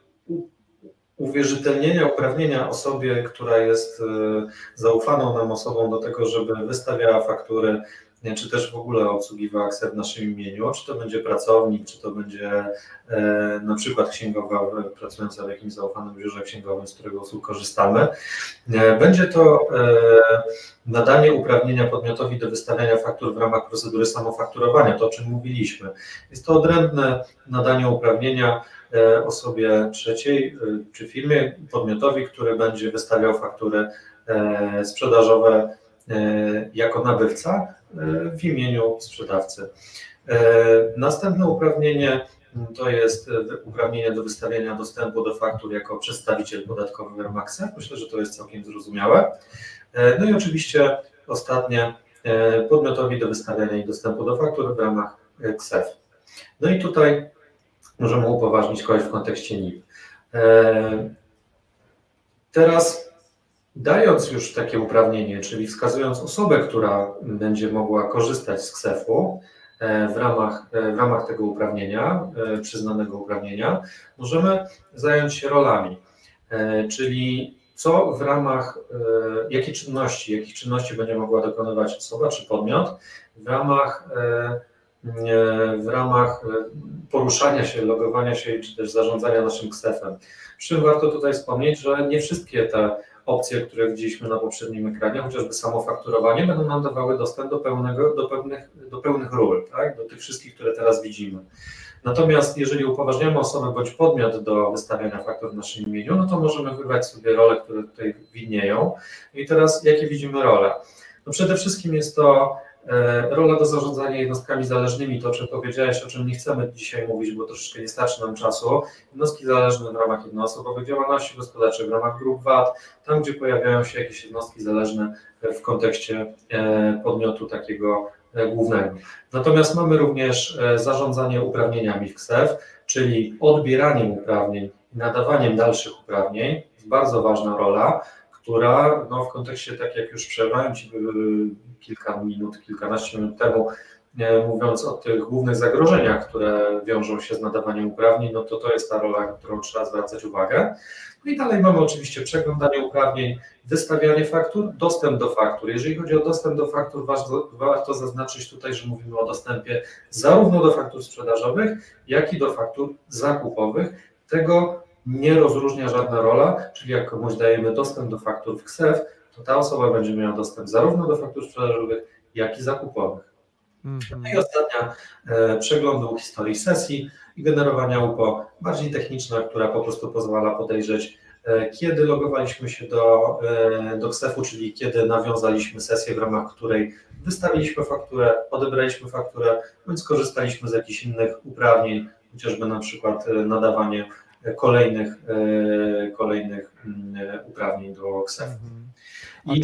uwierzytelnienia uprawnienia osobie, która jest zaufaną nam osobą do tego, żeby wystawiała faktury, czy też w ogóle obsługiwała KSEF w naszym imieniu, czy to będzie pracownik, czy to będzie na przykład księgowa pracująca w jakimś zaufanym biurze księgowym, z którego usług korzystamy. Będzie to nadanie uprawnienia podmiotowi do wystawiania faktur w ramach procedury samofakturowania, to o czym mówiliśmy. Jest to odrębne nadanie uprawnienia osobie trzeciej czy firmie, podmiotowi, który będzie wystawiał faktury sprzedażowe jako nabywca w imieniu sprzedawcy. Następne uprawnienie to jest uprawnienie do wystawienia dostępu do faktur jako przedstawiciel podatkowy w ramach KSEF. Myślę, że to jest całkiem zrozumiałe. No i oczywiście ostatnie podmiotowi do wystawiania i dostępu do faktur w ramach KSEF. No i tutaj możemy upoważnić kogoś w kontekście NIP. Teraz dając już takie uprawnienie, czyli wskazując osobę, która będzie mogła korzystać z KSEF-u w ramach tego uprawnienia, przyznanego uprawnienia, możemy zająć się rolami. czyli co w ramach, jakich czynności będzie mogła dokonywać osoba czy podmiot w ramach poruszania się, logowania się czy też zarządzania naszym KSEF-em. Przy czym warto tutaj wspomnieć, że nie wszystkie te opcje, które widzieliśmy na poprzednim ekranie, chociażby samo fakturowanie, będą nam dawały dostęp do pełnych ról, tak? Do tych wszystkich, które teraz widzimy. Natomiast jeżeli upoważniamy osobę bądź podmiot do wystawiania faktur w naszym imieniu, no to możemy wybrać sobie role, które tutaj widnieją. I teraz jakie widzimy role? No przede wszystkim jest to rola do zarządzania jednostkami zależnymi, to o czym powiedziałeś, o czym nie chcemy dzisiaj mówić, bo troszeczkę nie starczy nam czasu. Jednostki zależne w ramach jednoosobowych działalności gospodarczej, w ramach grup VAT, tam gdzie pojawiają się jakieś jednostki zależne w kontekście podmiotu takiego głównego. Natomiast mamy również zarządzanie uprawnieniami w KSEF, czyli odbieraniem uprawnień i nadawaniem dalszych uprawnień. To jest bardzo ważna rola, która no, w kontekście, tak jak już przerwałem Ci kilkanaście minut temu, mówiąc o tych głównych zagrożeniach, które wiążą się z nadawaniem uprawnień, no to jest ta rola, na którą trzeba zwracać uwagę. No i dalej mamy oczywiście przeglądanie uprawnień, wystawianie faktur, dostęp do faktur. Jeżeli chodzi o dostęp do faktur, warto zaznaczyć tutaj, że mówimy o dostępie zarówno do faktur sprzedażowych, jak i do faktur zakupowych. Tego nie rozróżnia żadna rola, czyli jak komuś dajemy dostęp do faktur w KSEF, to ta osoba będzie miała dostęp zarówno do faktur sprzedażowych, jak i zakupowych. No i ostatnia, przeglądu historii sesji i generowania UPO, bardziej techniczna, która po prostu pozwala podejrzeć, kiedy logowaliśmy się do KSEF-u, czyli kiedy nawiązaliśmy sesję, w ramach której wystawiliśmy fakturę, odebraliśmy fakturę, bądź skorzystaliśmy z jakichś innych uprawnień, chociażby na przykład nadawanie kolejnych uprawnień do KSEF-u. A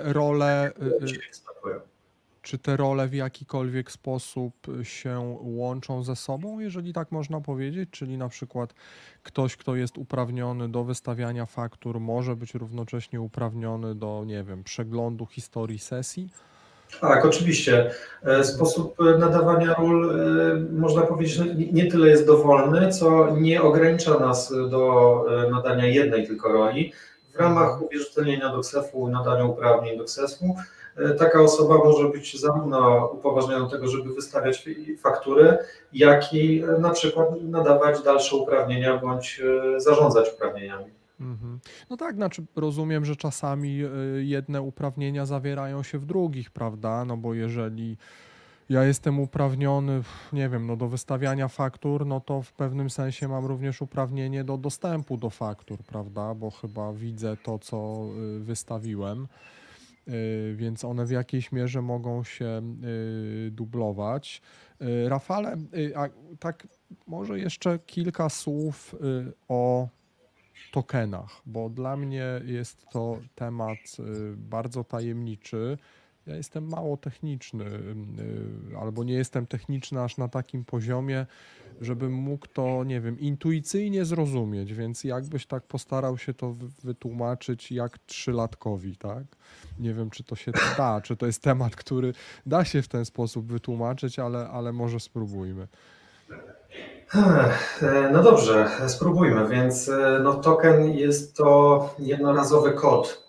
czy te role w jakikolwiek sposób się łączą ze sobą, jeżeli tak można powiedzieć? Czyli na przykład ktoś, kto jest uprawniony do wystawiania faktur, może być równocześnie uprawniony do, nie wiem, przeglądu historii sesji? Tak, oczywiście. Sposób nadawania ról, można powiedzieć, że nie tyle jest dowolny, co nie ogranicza nas do nadania jednej tylko roli. W ramach uwierzytelnienia do KSEF-u, nadania uprawnień do KSEF-u, taka osoba może być zarówno upoważniona do tego, żeby wystawiać faktury, jak i na przykład nadawać dalsze uprawnienia bądź zarządzać uprawnieniami. No tak, znaczy rozumiem, że czasami jedne uprawnienia zawierają się w drugich, prawda? No bo jeżeli ja jestem uprawniony, nie wiem, no do wystawiania faktur, no to w pewnym sensie mam również uprawnienie do dostępu do faktur, prawda? Bo chyba widzę to, co wystawiłem, więc one w jakiejś mierze mogą się dublować. Rafale, a tak może jeszcze kilka słów o tokenach, bo dla mnie jest to temat bardzo tajemniczy. Ja jestem mało techniczny, albo nie jestem techniczny aż na takim poziomie, żebym mógł to, nie wiem, intuicyjnie zrozumieć, więc jakbyś tak postarał się to wytłumaczyć jak trzylatkowi, tak? Nie wiem, czy to się da, czy to jest temat, który da się w ten sposób wytłumaczyć, ale może spróbujmy. No dobrze, spróbujmy. Więc no, token jest to jednorazowy kod.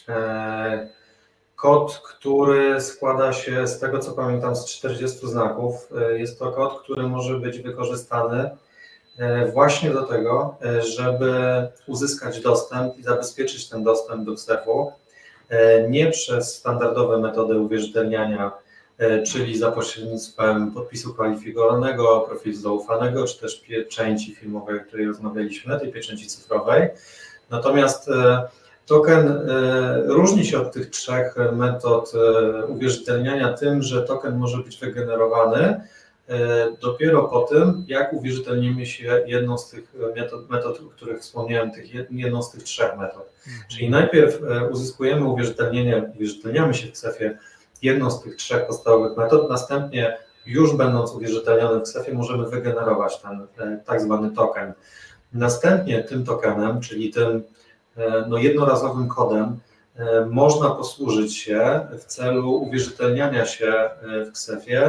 Kod, który składa się z tego, co pamiętam, z 40 znaków. Jest to kod, który może być wykorzystany właśnie do tego, żeby uzyskać dostęp i zabezpieczyć ten dostęp do KSEF-u nie przez standardowe metody uwierzytelniania, czyli za pośrednictwem podpisu kwalifikowanego, profilu zaufanego, czy też pieczęci firmowej, o której rozmawialiśmy, tej pieczęci cyfrowej. Natomiast token różni się od tych trzech metod uwierzytelniania tym, że token może być wygenerowany dopiero po tym, jak uwierzytelnimy się jedną z tych metod, o których wspomniałem, jedną z tych trzech metod. Czyli najpierw uzyskujemy uwierzytelnienie, uwierzytelniamy się w KSEF-ie jedną z tych trzech podstawowych metod, następnie już będąc uwierzytelnionym w KSEF-ie możemy wygenerować ten tak zwany token. Następnie tym tokenem, czyli tym no, jednorazowym kodem, można posłużyć się w celu uwierzytelniania się w KSEF-ie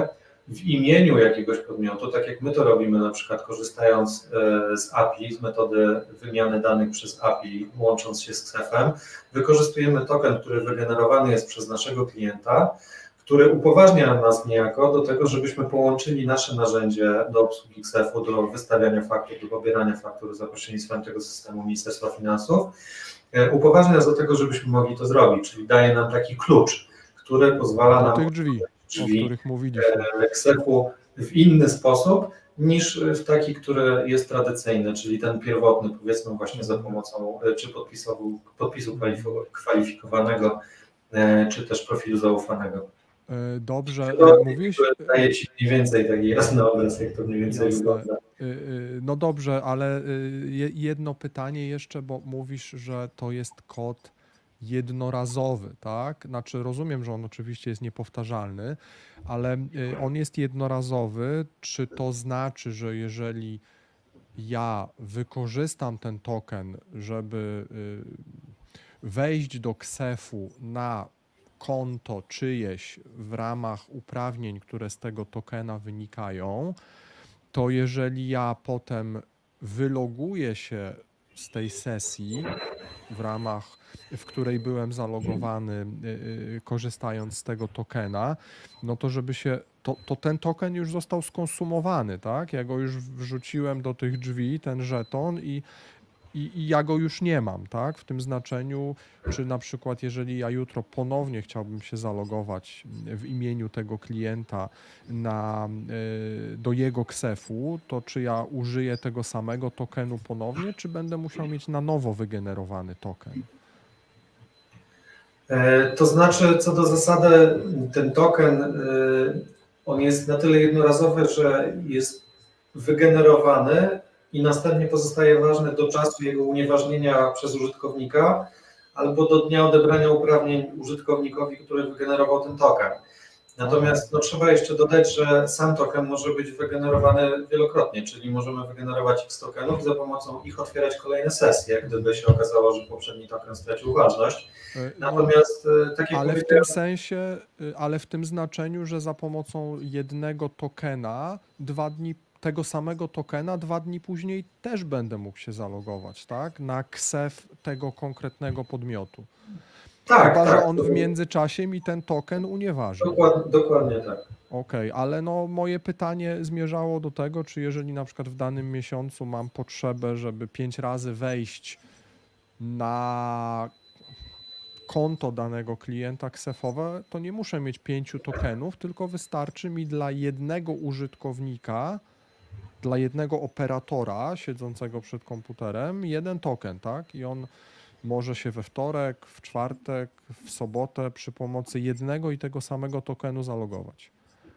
w imieniu jakiegoś podmiotu, tak jak my to robimy, na przykład korzystając z API, z metody wymiany danych przez API, łącząc się z KSEF-em, wykorzystujemy token, który wygenerowany jest przez naszego klienta, który upoważnia nas niejako do tego, żebyśmy połączyli nasze narzędzie do obsługi KSEF-u, do wystawiania faktur, do pobierania faktur za pośrednictwem tego systemu Ministerstwa Finansów. Upoważnia nas do tego, żebyśmy mogli to zrobić, czyli daje nam taki klucz, który pozwala nam tych drzwi, o których mówiliśmy, KSEF-u w inny sposób niż w taki, który jest tradycyjny, czyli ten pierwotny, powiedzmy właśnie za pomocą czy podpisu kwalifikowanego, czy też profilu zaufanego. Dobrze, mówiłeś... Daje Ci mniej więcej taki jasny obraz, jak to mniej więcej wygląda. No dobrze, ale jedno pytanie jeszcze, bo mówisz, że to jest kod jednorazowy, tak? Znaczy rozumiem, że on oczywiście jest niepowtarzalny, ale on jest jednorazowy. Czy to znaczy, że jeżeli ja wykorzystam ten token, żeby wejść do KSEF-u na konto czyjeś w ramach uprawnień, które z tego tokena wynikają, to jeżeli ja potem wyloguję się z tej sesji w której byłem zalogowany, korzystając z tego tokena, no to żeby się, to ten token już został skonsumowany, tak? Ja go już wrzuciłem do tych drzwi, ten żeton i ja go już nie mam, tak? W tym znaczeniu, czy na przykład jeżeli ja jutro ponownie chciałbym się zalogować w imieniu tego klienta do jego KSEF-u, to czy ja użyję tego samego tokenu ponownie, czy będę musiał mieć na nowo wygenerowany token? To znaczy, co do zasady, ten token, on jest na tyle jednorazowy, że jest wygenerowany i następnie pozostaje ważny do czasu jego unieważnienia przez użytkownika albo do dnia odebrania uprawnień użytkownikowi, który wygenerował ten token. Natomiast trzeba jeszcze dodać, że sam token może być wygenerowany wielokrotnie, czyli możemy wygenerować x tokenów i za pomocą ich otwierać kolejne sesje, jak gdyby się okazało, że poprzedni token stracił ważność. Natomiast tak jak w tym sensie, ale w tym znaczeniu, że za pomocą jednego tokena tego samego tokena 2 dni później też będę mógł się zalogować, tak? Na KSEF tego konkretnego podmiotu. Tak, chyba że on w międzyczasie mi ten token unieważni. Dokładnie tak. Okej, ale moje pytanie zmierzało do tego, czy jeżeli na przykład w danym miesiącu mam potrzebę, żeby 5 razy wejść na konto danego klienta KSEF-owe, to nie muszę mieć 5 tokenów, tylko wystarczy mi dla jednego użytkownika, dla jednego operatora siedzącego przed komputerem jeden token, tak? I on może się we wtorek, w czwartek, w sobotę przy pomocy jednego i tego samego tokenu zalogować.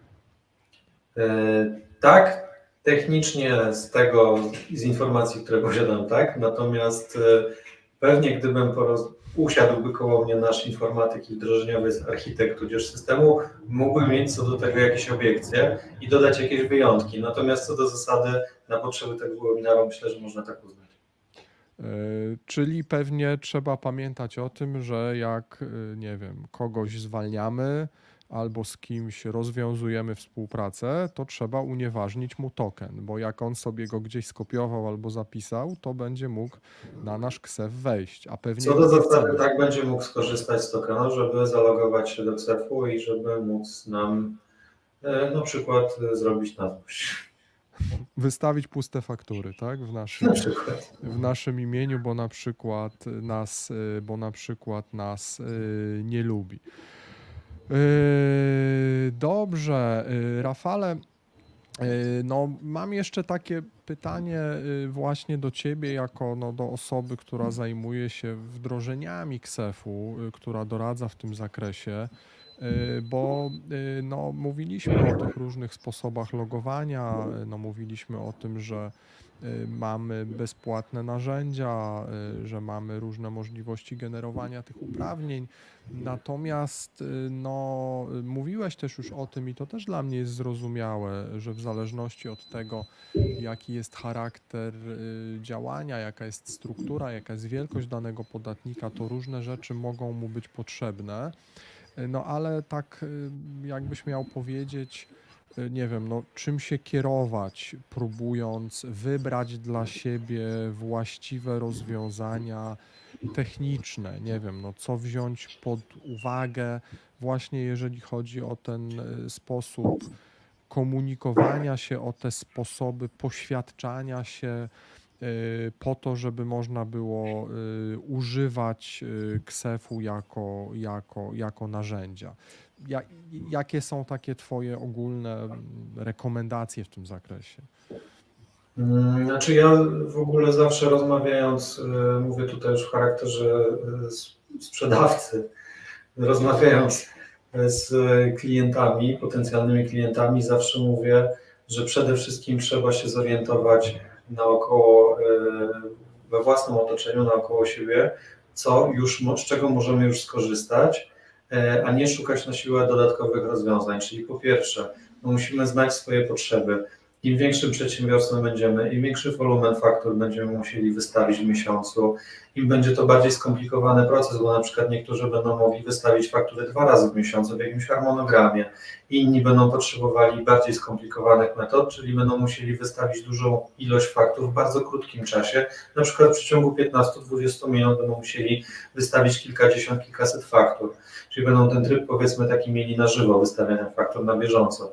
Tak, technicznie z informacji, które posiadam, tak. Natomiast pewnie gdybym usiadłby koło mnie nasz informatyk i wdrożeniowy architekt tudzież systemu, mógłby mieć co do tego jakieś obiekcje i dodać jakieś wyjątki. Natomiast co do zasady, na potrzeby tego webinaru myślę, że można tak uznać. Czyli pewnie trzeba pamiętać o tym, że jak, nie wiem, kogoś zwalniamy albo z kimś rozwiązujemy współpracę, to trzeba unieważnić mu token, bo jak on sobie go gdzieś skopiował albo zapisał, to będzie mógł na nasz KSEF wejść, a pewnie... Co do zasady tak będzie mógł skorzystać z tokenu, żeby zalogować się do KSEF-u i żeby móc nam na przykład zrobić na złość. Wystawić puste faktury, tak? W naszym imieniu, bo na przykład nas nie lubi. Dobrze, Rafale, no mam jeszcze takie pytanie właśnie do Ciebie jako do osoby, która zajmuje się wdrożeniami KSEF-u, która doradza w tym zakresie, bo mówiliśmy o tych różnych sposobach logowania, mówiliśmy o tym, że mamy bezpłatne narzędzia, że mamy różne możliwości generowania tych uprawnień. Natomiast mówiłeś też już o tym i to też dla mnie jest zrozumiałe, że w zależności od tego, jaki jest charakter działania, jaka jest struktura, jaka jest wielkość danego podatnika, to różne rzeczy mogą mu być potrzebne. No ale tak jakbyś miał powiedzieć, nie wiem, no, czym się kierować, próbując wybrać dla siebie właściwe rozwiązania techniczne, nie wiem, no, co wziąć pod uwagę właśnie jeżeli chodzi o ten sposób komunikowania się, o te sposoby poświadczania się po to, żeby można było używać KSEF-u jako narzędzia. Jakie są takie Twoje ogólne rekomendacje w tym zakresie? Znaczy ja w ogóle zawsze rozmawiając, mówię tutaj już w charakterze sprzedawcy, rozmawiając z klientami, potencjalnymi klientami, zawsze mówię, że przede wszystkim trzeba się zorientować naokoło, we własnym otoczeniu, naokoło siebie, z czego możemy już skorzystać, a nie szukać na siłę dodatkowych rozwiązań. Czyli po pierwsze, no musimy znać swoje potrzeby. Im większym przedsiębiorstwem będziemy, im większy wolumen faktur będziemy musieli wystawić w miesiącu, im będzie to bardziej skomplikowany proces, bo na przykład niektórzy będą mogli wystawić faktury 2 razy w miesiącu w jakimś harmonogramie, inni będą potrzebowali bardziej skomplikowanych metod, czyli będą musieli wystawić dużą ilość faktur w bardzo krótkim czasie, na przykład w przeciągu 15-20 minut będą musieli wystawić kilkadziesiąt, kilkaset faktur, czyli będą ten tryb powiedzmy taki mieli na żywo wystawiania faktur na bieżąco.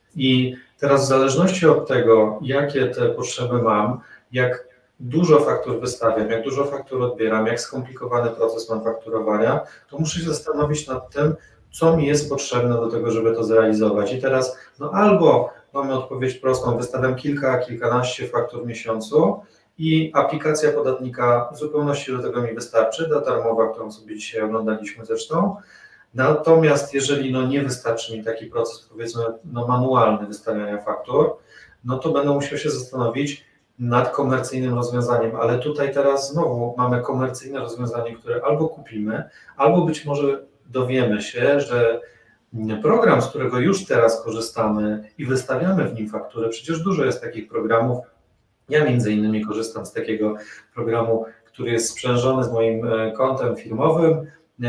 I teraz w zależności od tego, jakie te potrzeby mam, jak dużo faktur wystawiam, jak dużo faktur odbieram, jak skomplikowany proces mam fakturowania, to muszę się zastanowić nad tym, co mi jest potrzebne do tego, żeby to zrealizować. I teraz no albo mamy odpowiedź prostą, wystawiam kilkanaście faktur w miesiącu i aplikacja podatnika w zupełności do tego mi wystarczy, ta darmowa, którą sobie dzisiaj oglądaliśmy zresztą. Natomiast jeżeli nie wystarczy mi taki proces, powiedzmy, manualny wystawiania faktur, no to będę musiał się zastanowić nad komercyjnym rozwiązaniem, ale tutaj teraz znowu mamy komercyjne rozwiązanie, które albo kupimy, albo być może dowiemy się, że program, z którego już teraz korzystamy i wystawiamy w nim faktury, przecież dużo jest takich programów. Ja między innymi korzystam z takiego programu, który jest sprzężony z moim kontem firmowym,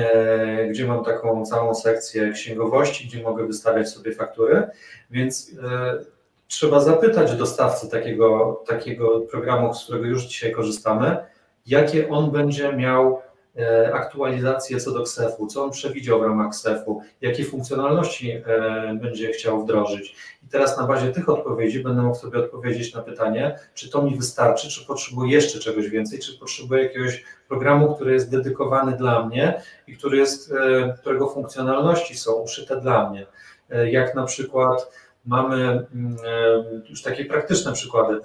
gdzie mam taką całą sekcję księgowości, gdzie mogę wystawiać sobie faktury, więc trzeba zapytać dostawcy takiego programu, z którego już dzisiaj korzystamy, jakie on będzie miał aktualizacje co do KSEF-u, co on przewidział w ramach KSEF-u, jakie funkcjonalności będzie chciał wdrożyć. I teraz na bazie tych odpowiedzi będę mógł sobie odpowiedzieć na pytanie, czy to mi wystarczy, czy potrzebuję jeszcze czegoś więcej, czy potrzebuję jakiegoś programu, który jest dedykowany dla mnie i którego funkcjonalności są uszyte dla mnie. Jak na przykład mamy już takie praktyczne przykłady.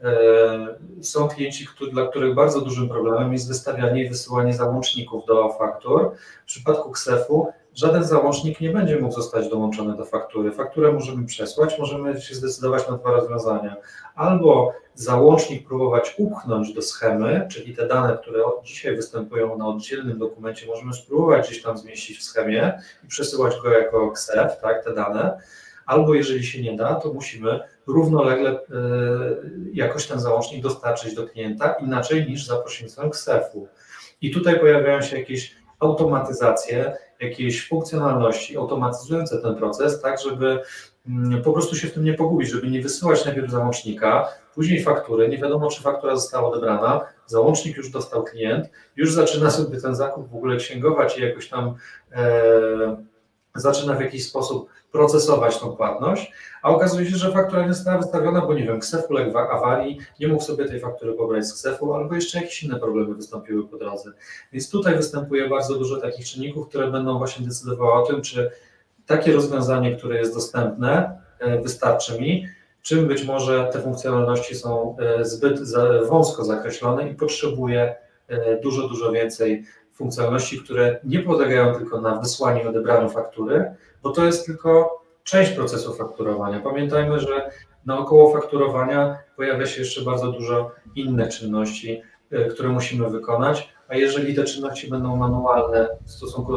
Są klienci, dla których bardzo dużym problemem jest wystawianie i wysyłanie załączników do faktur. W przypadku KSEF-u żaden załącznik nie będzie mógł zostać dołączony do faktury. Fakturę możemy przesłać, możemy się zdecydować na dwa rozwiązania. Albo załącznik próbować upchnąć do schemy, czyli te dane, które od dzisiaj występują na oddzielnym dokumencie, możemy spróbować gdzieś tam zmieścić w schemie i przesyłać go jako KSEF, tak, te dane. Albo jeżeli się nie da, to musimy równolegle jakoś ten załącznik dostarczyć do klienta inaczej niż za pośrednictwem KSEF-u. I tutaj pojawiają się jakieś automatyzacje, jakieś funkcjonalności automatyzujące ten proces, tak żeby po prostu się w tym nie pogubić, żeby nie wysyłać najpierw załącznika, później faktury, nie wiadomo czy faktura została odebrana, załącznik już dostał klient, już zaczyna sobie ten zakup w ogóle księgować i jakoś tam zaczyna w jakiś sposób procesować tą płatność, a okazuje się, że faktura nie została wystawiona, bo nie wiem, KSEF uległ w awarii, nie mógł sobie tej faktury pobrać z KSEF-u, albo jeszcze jakieś inne problemy wystąpiły po drodze. Więc tutaj występuje bardzo dużo takich czynników, które będą właśnie decydowały o tym, czy takie rozwiązanie, które jest dostępne, wystarczy mi, czym być może te funkcjonalności są zbyt wąsko zakreślone i potrzebuję dużo więcej funkcjonalności, które nie polegają tylko na wysłaniu i odebraniu faktury, bo to jest tylko część procesu fakturowania. Pamiętajmy, że naokoło fakturowania pojawia się jeszcze bardzo dużo innych czynności, które musimy wykonać, a jeżeli te czynności będą manualne w stosunku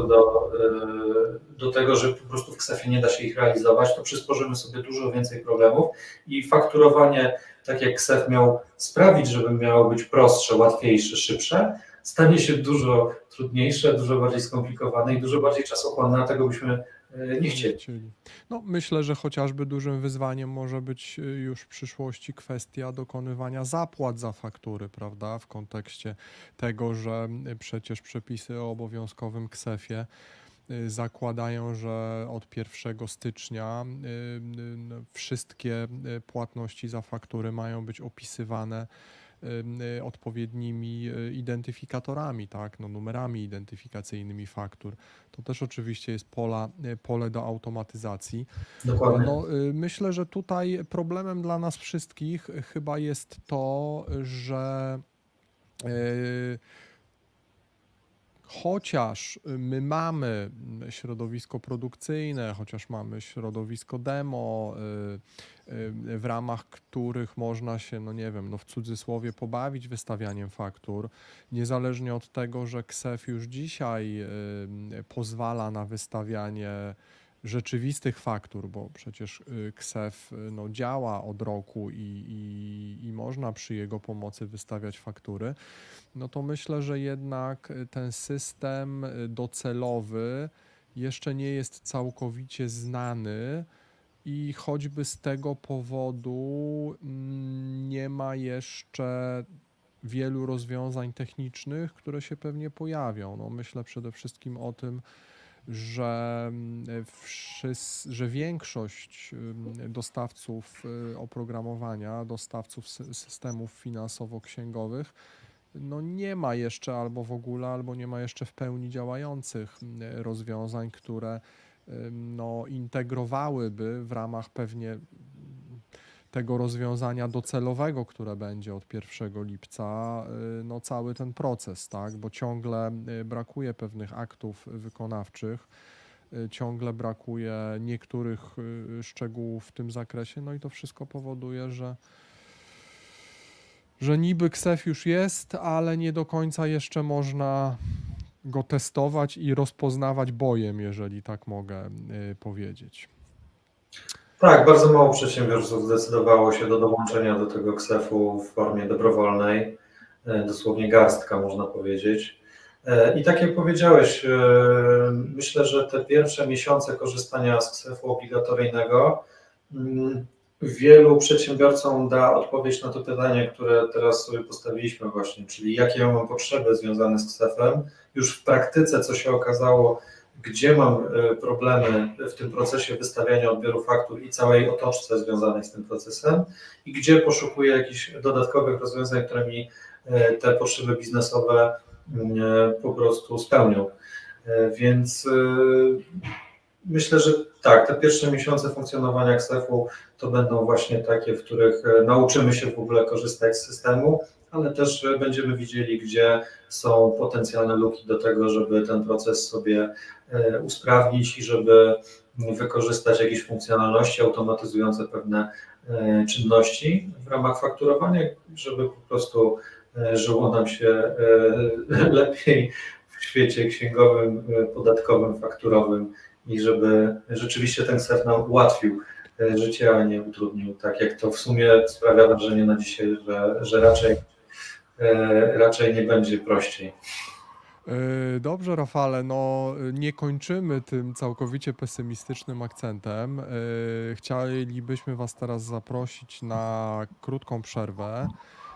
do tego, że po prostu w KSEF-ie nie da się ich realizować, to przysporzymy sobie dużo więcej problemów i fakturowanie, tak jak KSEF miał sprawić, żeby miało być prostsze, łatwiejsze, szybsze, stanie się dużo trudniejsze, dużo bardziej skomplikowane i dużo bardziej czasochłonne, dlatego byśmy nie nie chcieli. chcieli. No, myślę, że chociażby dużym wyzwaniem może być już w przyszłości kwestia dokonywania zapłat za faktury, prawda? W kontekście tego, że przecież przepisy o obowiązkowym KSEF-ie zakładają, że od 1 stycznia wszystkie płatności za faktury mają być opisywane odpowiednimi identyfikatorami, tak, no, numerami identyfikacyjnymi faktur. To też oczywiście jest pole do automatyzacji. Dokładnie. No, myślę, że tutaj problemem dla nas wszystkich chyba jest to, że chociaż my mamy środowisko produkcyjne, chociaż mamy środowisko demo, w ramach których można się, no nie wiem, no w cudzysłowie pobawić wystawianiem faktur, niezależnie od tego, że KSEF już dzisiaj pozwala na wystawianie rzeczywistych faktur, bo przecież KSEF no, działa od roku i można przy jego pomocy wystawiać faktury, no to myślę, że jednak ten system docelowy jeszcze nie jest całkowicie znany i choćby z tego powodu nie ma jeszcze wielu rozwiązań technicznych, które się pewnie pojawią. No myślę przede wszystkim o tym, że, że większość dostawców oprogramowania, dostawców systemów finansowo-księgowych, no nie ma jeszcze albo w ogóle, albo nie ma jeszcze w pełni działających rozwiązań, które no, integrowałyby w ramach pewnie tego rozwiązania docelowego, które będzie od 1 lipca, no cały ten proces, tak, bo ciągle brakuje pewnych aktów wykonawczych, ciągle brakuje niektórych szczegółów w tym zakresie, no i to wszystko powoduje, że niby KSEF już jest, ale nie do końca jeszcze można go testować i rozpoznawać bojem, jeżeli tak mogę powiedzieć. Tak, bardzo mało przedsiębiorców zdecydowało się do dołączenia do tego KSEF-u w formie dobrowolnej, dosłownie garstka można powiedzieć. I tak jak powiedziałeś, myślę, że te pierwsze miesiące korzystania z KSEF-u obligatoryjnego wielu przedsiębiorcom da odpowiedź na to pytanie, które teraz sobie postawiliśmy właśnie, czyli jakie ja mam potrzeby związane z KSEF-em. Już w praktyce, co się okazało, gdzie mam problemy w tym procesie wystawiania odbioru faktur i całej otoczce związanej z tym procesem i gdzie poszukuję jakichś dodatkowych rozwiązań, które mi te potrzeby biznesowe po prostu spełnią. Więc myślę, że tak, te pierwsze miesiące funkcjonowania KSEF-u to będą właśnie takie, w których nauczymy się w ogóle korzystać z systemu, ale też będziemy widzieli, gdzie są potencjalne luki do tego, żeby ten proces sobie usprawnić i żeby wykorzystać jakieś funkcjonalności automatyzujące pewne czynności w ramach fakturowania, żeby po prostu żyło nam się lepiej w świecie księgowym, podatkowym, fakturowym i żeby rzeczywiście ten KSEF nam ułatwił życie, a nie utrudnił, tak jak to w sumie sprawia wrażenie na dzisiaj, że raczej nie będzie prościej. Dobrze, Rafale, no nie kończymy tym całkowicie pesymistycznym akcentem. Chcielibyśmy Was teraz zaprosić na krótką przerwę.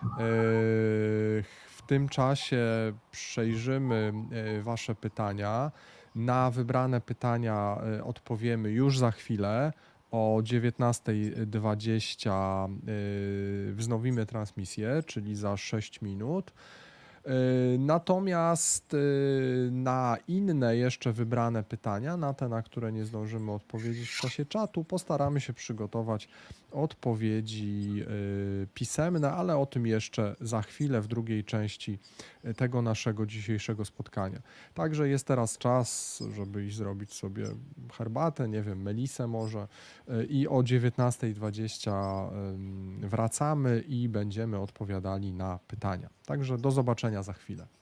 W tym czasie przejrzymy Wasze pytania. Na wybrane pytania odpowiemy już za chwilę. O 19:20 wznowimy transmisję, czyli za 6 minut. Natomiast na inne jeszcze wybrane pytania, na te, na które nie zdążymy odpowiedzieć w czasie czatu, postaramy się przygotować odpowiedzi pisemne, ale o tym jeszcze za chwilę w drugiej części tego naszego dzisiejszego spotkania. Także jest teraz czas, żeby iść zrobić sobie herbatę, nie wiem, melisę może, i o 19:20 wracamy i będziemy odpowiadali na pytania. Także do zobaczenia za chwilę.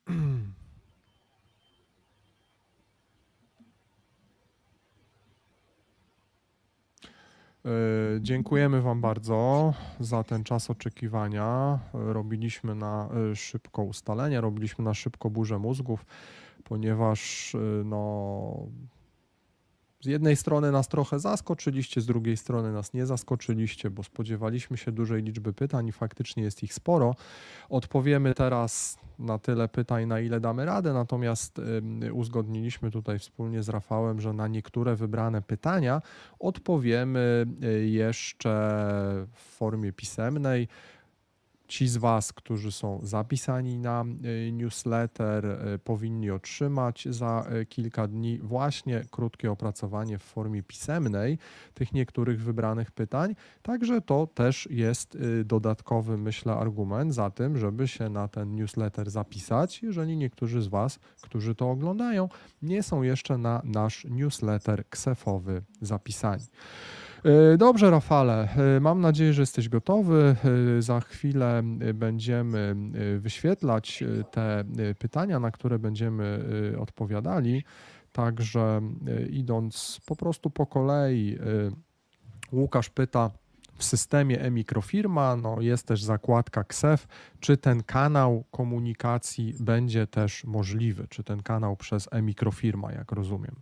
Dziękujemy Wam bardzo za ten czas oczekiwania. Robiliśmy na szybko ustalenia, robiliśmy na szybko burzę mózgów, ponieważ no, z jednej strony nas trochę zaskoczyliście, z drugiej strony nas nie zaskoczyliście, bo spodziewaliśmy się dużej liczby pytań i faktycznie jest ich sporo. Odpowiemy teraz na tyle pytań, na ile damy radę, natomiast uzgodniliśmy tutaj wspólnie z Rafałem, że na niektóre wybrane pytania odpowiemy jeszcze w formie pisemnej. Ci z Was, którzy są zapisani na newsletter, powinni otrzymać za kilka dni właśnie krótkie opracowanie w formie pisemnej tych niektórych wybranych pytań. Także to też jest dodatkowy, myślę, argument za tym, żeby się na ten newsletter zapisać, jeżeli niektórzy z Was, którzy to oglądają, nie są jeszcze na nasz newsletter ksefowy zapisani. Dobrze, Rafale, mam nadzieję, że jesteś gotowy. Za chwilę będziemy wyświetlać te pytania, na które będziemy odpowiadali. Także idąc po prostu po kolei, Łukasz pyta, w systemie e-mikrofirma, no jest też zakładka KSEF, czy ten kanał komunikacji będzie też możliwy, czy ten kanał przez e-mikrofirma, jak rozumiem?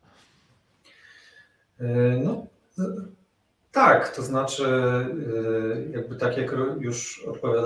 No, tak, to znaczy jakby tak jak już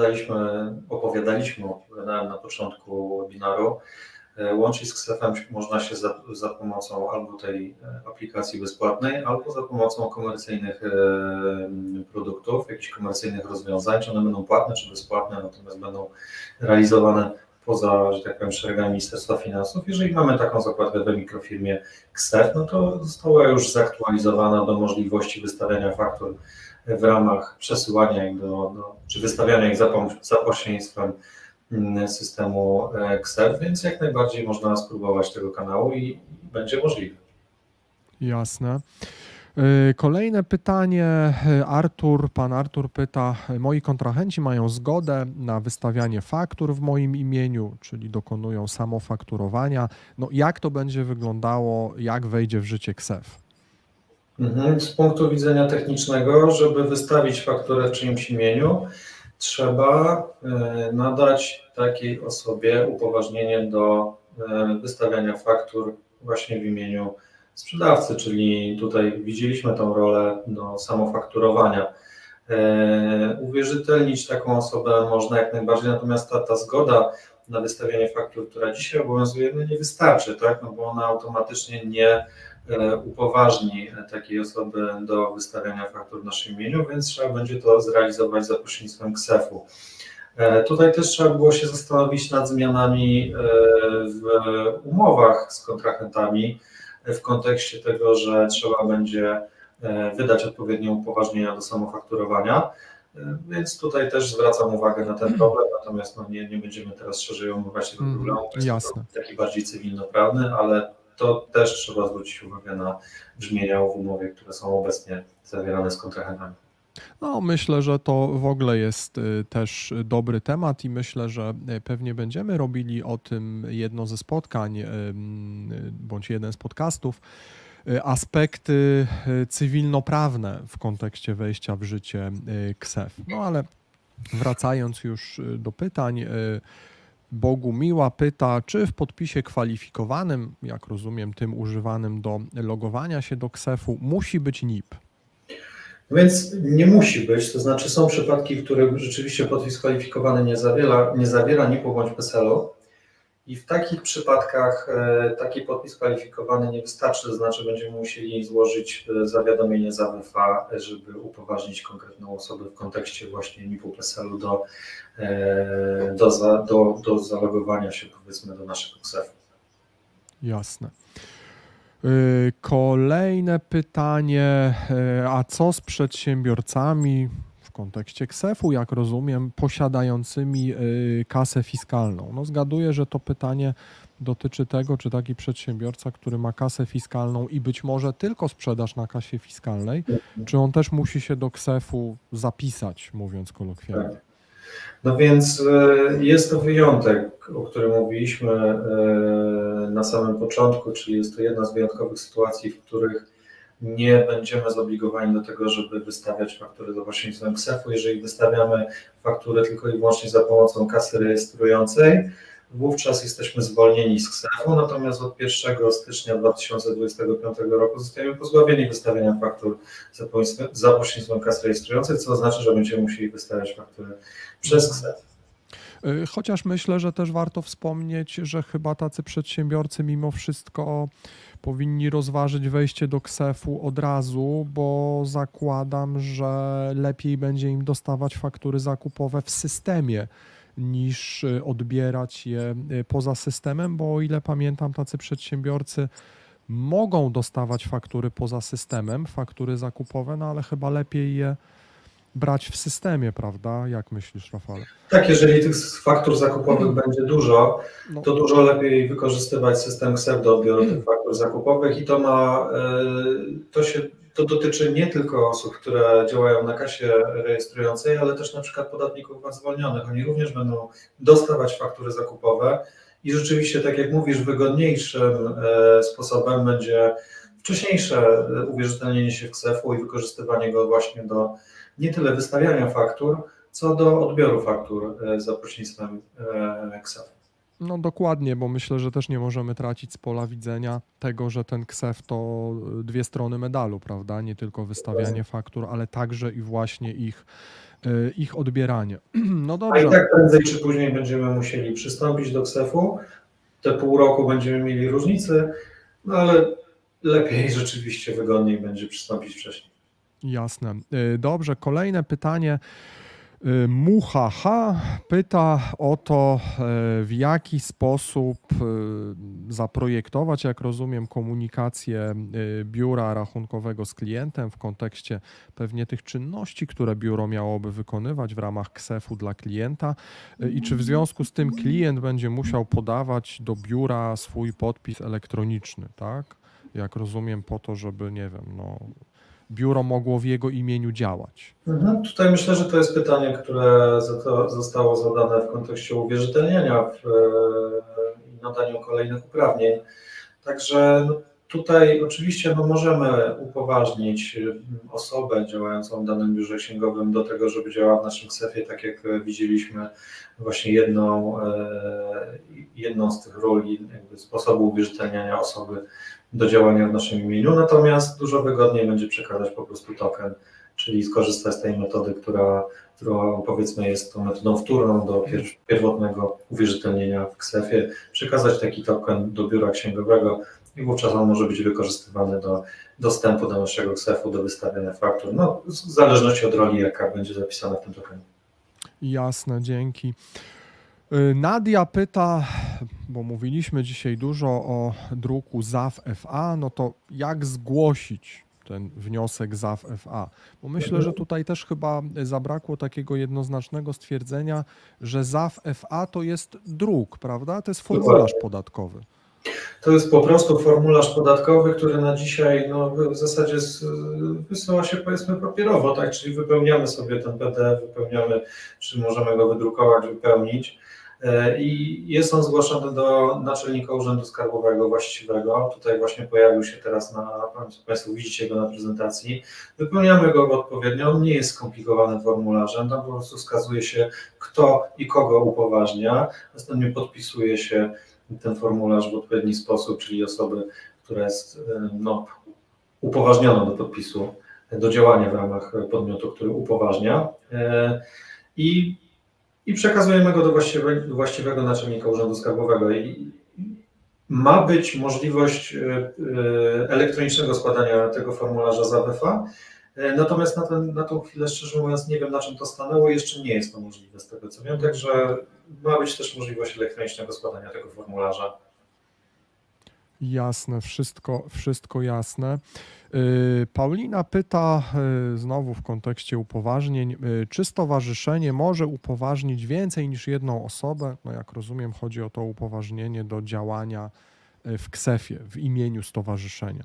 opowiadałem na początku webinaru, łączyć z KSEF-em można się za pomocą albo tej aplikacji bezpłatnej, albo za pomocą komercyjnych produktów, jakichś komercyjnych rozwiązań, czy one będą płatne, czy bezpłatne, natomiast będą realizowane poza, że tak powiem, szeregami Ministerstwa Finansów. Jeżeli mamy taką zakładkę w mikrofirmie KSEF, no to została już zaktualizowana do możliwości wystawiania faktur w ramach przesyłania ich czy wystawiania ich za pośrednictwem systemu KSEF, więc jak najbardziej można spróbować tego kanału i będzie możliwe. Jasne. Kolejne pytanie. Pan Artur pyta, moi kontrahenci mają zgodę na wystawianie faktur w moim imieniu, czyli dokonują samofakturowania. No, jak to będzie wyglądało, jak wejdzie w życie KSEF? Z punktu widzenia technicznego, żeby wystawić fakturę w czyimś imieniu, trzeba nadać takiej osobie upoważnienie do wystawiania faktur właśnie w imieniu sprzedawcy, czyli tutaj widzieliśmy tą rolę do samofakturowania. Uwierzytelnić taką osobę można jak najbardziej, natomiast ta zgoda na wystawianie faktur, która dzisiaj obowiązuje, no nie wystarczy, tak? No bo ona automatycznie nie upoważni takiej osoby do wystawiania faktur w naszym imieniu, więc trzeba będzie to zrealizować za pośrednictwem KSEF-u. Tutaj też trzeba było się zastanowić nad zmianami w umowach z kontrahentami w kontekście tego, że trzeba będzie wydać odpowiednie upoważnienia do samofakturowania, więc tutaj też zwracam uwagę na ten problem, natomiast no nie będziemy teraz szerzej omawiać tego problemu, to jest taki bardziej cywilnoprawny, ale to też trzeba zwrócić uwagę na brzmienia w umowie, które są obecnie zawierane z kontrahentami. No, myślę, że to w ogóle jest też dobry temat i myślę, że pewnie będziemy robili o tym jedno ze spotkań bądź jeden z podcastów, aspekty cywilnoprawne w kontekście wejścia w życie KSEF. No ale wracając już do pytań, Bogumiła pyta, czy w podpisie kwalifikowanym, jak rozumiem, tym używanym do logowania się do KSEF-u, musi być NIP? Więc nie musi być, to znaczy są przypadki, w których rzeczywiście podpis kwalifikowany nie zawiera NIP-u bądź PESEL-u i w takich przypadkach taki podpis kwalifikowany nie wystarczy, to znaczy będziemy musieli złożyć zawiadomienie z AWF-a, żeby upoważnić konkretną osobę w kontekście właśnie NIP-u PESEL-u do zalogowania się, powiedzmy, do naszego KSEF-u. Jasne. Kolejne pytanie, a co z przedsiębiorcami w kontekście KSEF-u, jak rozumiem, posiadającymi kasę fiskalną? No zgaduję, że to pytanie dotyczy tego, czy taki przedsiębiorca, który ma kasę fiskalną i być może tylko sprzedaż na kasie fiskalnej, czy on też musi się do KSEF-u zapisać, mówiąc kolokwialnie? Tak. No więc jest to wyjątek, o którym mówiliśmy na samym początku, czyli jest to jedna z wyjątkowych sytuacji, w których nie będziemy zobligowani do tego, żeby wystawiać faktury za pośrednictwem KSEF-u. Jeżeli wystawiamy fakturę tylko i wyłącznie za pomocą kasy rejestrującej, wówczas jesteśmy zwolnieni z KSEF-u, natomiast od 1 stycznia 2025 roku zostajemy pozbawieni wystawiania faktur za pośrednictwem kasy rejestrującej, co oznacza, że będziemy musieli wystawiać faktury przez KSEF. Chociaż myślę, że też warto wspomnieć, że chyba tacy przedsiębiorcy mimo wszystko powinni rozważyć wejście do KSEF-u od razu, bo zakładam, że lepiej będzie im dostawać faktury zakupowe w systemie niż odbierać je poza systemem, bo o ile pamiętam, tacy przedsiębiorcy mogą dostawać faktury poza systemem, faktury zakupowe, no ale chyba lepiej je brać w systemie, prawda? Jak myślisz, Rafale? Tak, jeżeli tych faktur zakupowych będzie dużo, to dużo lepiej wykorzystywać system KSEF do odbioru tych faktur zakupowych i to dotyczy nie tylko osób, które działają na kasie rejestrującej, ale też na przykład podatników VAT zwolnionych. Oni również będą dostawać faktury zakupowe i rzeczywiście, tak jak mówisz, wygodniejszym sposobem będzie wcześniejsze uwierzytelnienie się w KSEF-u i wykorzystywanie go właśnie do nie tyle wystawiania faktur, co do odbioru faktur za pośrednictwem KSEF. No dokładnie, bo myślę, że też nie możemy tracić z pola widzenia tego, że ten KSEF to dwie strony medalu, prawda? Nie tylko wystawianie faktur, ale także i właśnie ich odbieranie. No dobrze. A i tak prędzej czy później będziemy musieli przystąpić do KSEF-u. Te pół roku będziemy mieli różnicy, no ale lepiej rzeczywiście, wygodniej będzie przystąpić wcześniej. Jasne. Dobrze, kolejne pytanie. Muhaha pyta o to, w jaki sposób zaprojektować, jak rozumiem, komunikację biura rachunkowego z klientem w kontekście pewnie tych czynności, które biuro miałoby wykonywać w ramach KSEF-u dla klienta i czy w związku z tym klient będzie musiał podawać do biura swój podpis elektroniczny, tak? Jak rozumiem, po to, żeby, nie wiem, no, biuro mogło w jego imieniu działać. Tutaj myślę, że to jest pytanie, które zostało zadane w kontekście uwierzytelniania i nadaniu kolejnych uprawnień. Także tutaj oczywiście możemy upoważnić osobę działającą w danym biurze księgowym do tego, żeby działała w naszym KSEF-ie, tak jak widzieliśmy właśnie jedną z tych roli, jakby sposobu uwierzytelniania osoby do działania w naszym imieniu, natomiast dużo wygodniej będzie przekazać po prostu token, czyli skorzystać z tej metody, która powiedzmy jest tą metodą wtórną do pierwotnego uwierzytelnienia w KSEF-ie, przekazać taki token do biura księgowego i wówczas on może być wykorzystywany do dostępu do naszego KSEF-u, do wystawiania faktur, no w zależności od roli, jaka będzie zapisana w tym tokenie. Jasne, dzięki. Nadia pyta, bo mówiliśmy dzisiaj dużo o druku ZAW FA, no to jak zgłosić ten wniosek ZAW FA? Bo myślę, że tutaj też chyba zabrakło takiego jednoznacznego stwierdzenia, że ZAW FA to jest druk, prawda? To jest formularz podatkowy. To jest po prostu formularz podatkowy, który na dzisiaj w zasadzie wysyła się powiedzmy papierowo, tak? Czyli wypełniamy sobie ten PDF, czy możemy go wydrukować, wypełnić i jest on zgłaszany do naczelnika Urzędu Skarbowego właściwego. Tutaj właśnie pojawił się teraz, Państwo widzicie go na prezentacji. Wypełniamy go odpowiednio, on nie jest skomplikowanym formularzem, tam po prostu wskazuje się, kto i kogo upoważnia, następnie podpisuje się ten formularz w odpowiedni sposób, czyli osoby, która jest upoważniona do podpisu, do działania w ramach podmiotu, który upoważnia i przekazujemy go do właściwego naczelnika Urzędu Skarbowego. I ma być możliwość elektronicznego składania tego formularza ZAW-FA, natomiast na tą chwilę, szczerze mówiąc, nie wiem, na czym to stanęło, jeszcze nie jest to możliwe z tego, co wiem, także ma być też możliwość elektronicznego składania tego formularza. Jasne, wszystko jasne. Paulina pyta, znowu w kontekście upoważnień, czy stowarzyszenie może upoważnić więcej niż jedną osobę? No jak rozumiem, chodzi o to upoważnienie do działania w KSEF-ie, w imieniu stowarzyszenia.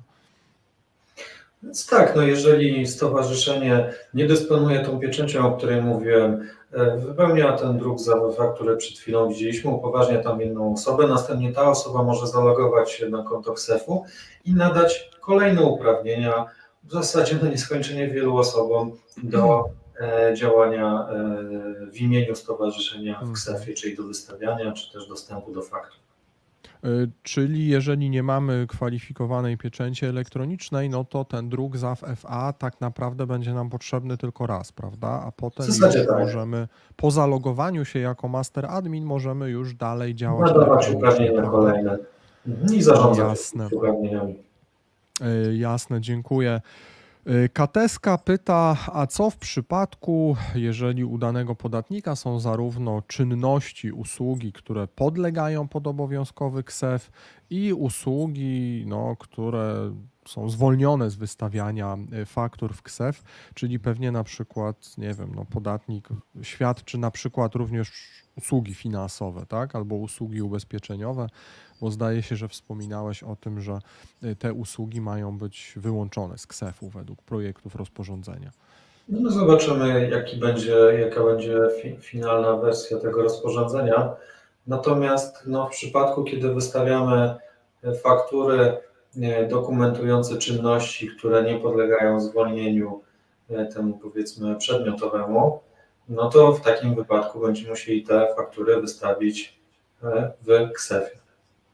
Więc tak, jeżeli stowarzyszenie nie dysponuje tą pieczęcią, o której mówiłem, wypełnia ten druk za fakturę przed chwilą widzieliśmy, upoważnia tam inną osobę, następnie ta osoba może zalogować się na konto KSEF-u i nadać kolejne uprawnienia, w zasadzie na nieskończenie wielu osobom do działania w imieniu stowarzyszenia w KSEF-ie, czyli do wystawiania, czy też dostępu do faktur. Czyli jeżeli nie mamy kwalifikowanej pieczęci elektronicznej, no to ten druk ZAW FA tak naprawdę będzie nam potrzebny tylko raz, prawda? A potem już tak. możemy, po zalogowaniu się jako master admin, możemy już dalej działać nadawać uprawnienia kolejne i zarządzać uprawnieniami. Jasne, dziękuję. Kateska pyta, a co w przypadku, jeżeli u danego podatnika są zarówno czynności, usługi, które podlegają pod obowiązkowy KSEF i usługi, no, które są zwolnione z wystawiania faktur w KSEF, czyli pewnie na przykład, nie wiem, no, podatnik świadczy na przykład również usługi finansowe, tak, albo usługi ubezpieczeniowe, bo zdaje się, że wspominałeś o tym, że te usługi mają być wyłączone z KSEF-u według projektów rozporządzenia. No zobaczymy, jaka będzie finalna wersja tego rozporządzenia. Natomiast no, w przypadku, kiedy wystawiamy faktury dokumentujące czynności, które nie podlegają zwolnieniu temu, powiedzmy, przedmiotowemu, no to w takim wypadku będziemy musieli te faktury wystawić w KSEF-ie.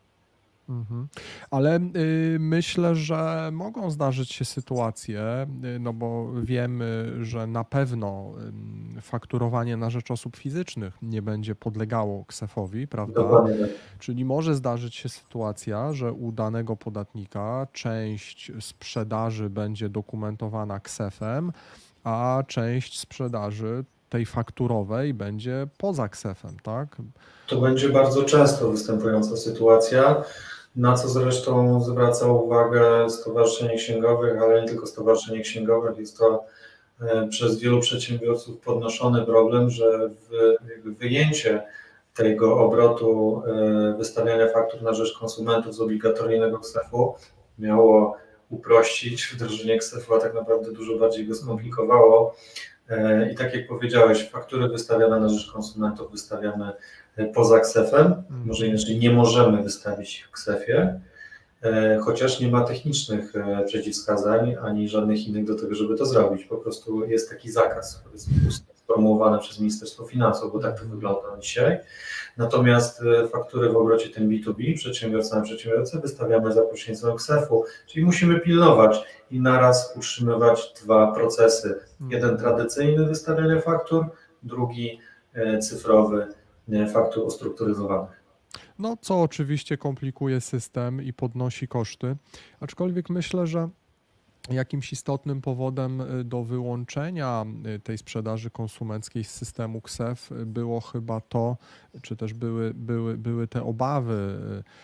Ale myślę, że mogą zdarzyć się sytuacje, no bo wiemy, że na pewno fakturowanie na rzecz osób fizycznych nie będzie podlegało KSEF-owi, prawda? Dokładnie. Czyli może zdarzyć się sytuacja, że u danego podatnika część sprzedaży będzie dokumentowana KSEF-em, a część sprzedaży tej fakturowej będzie poza KSEF-em, tak? To będzie bardzo często występująca sytuacja, na co zresztą zwraca uwagę Stowarzyszenie Księgowych, ale nie tylko Stowarzyszenie Księgowych. Jest to przez wielu przedsiębiorców podnoszony problem, że wyjęcie tego obrotu wystawiania faktur na rzecz konsumentów z obligatoryjnego KSEF-u miało uprościć wdrożenie KSEF-u, a tak naprawdę dużo bardziej go skomplikowało. I tak jak powiedziałeś, faktury wystawiane na rzecz konsumentów wystawiamy poza KSEF-em, może inaczej nie możemy wystawić ich w KSEF-ie, chociaż nie ma technicznych przeciwwskazań ani żadnych innych do tego, żeby to zrobić. Po prostu jest taki zakaz sformułowany przez Ministerstwo Finansów, bo tak to wygląda dzisiaj. Natomiast faktury w obrocie tym B2B, przedsiębiorcy wystawiamy za pośrednictwem KSEF-u, czyli musimy pilnować i naraz utrzymywać dwa procesy. Jeden tradycyjny wystawiania faktur, drugi cyfrowy faktur ustrukturyzowanych. No, co oczywiście komplikuje system i podnosi koszty, aczkolwiek myślę, że jakimś istotnym powodem do wyłączenia tej sprzedaży konsumenckiej z systemu KSEF było chyba to, czy też były te obawy,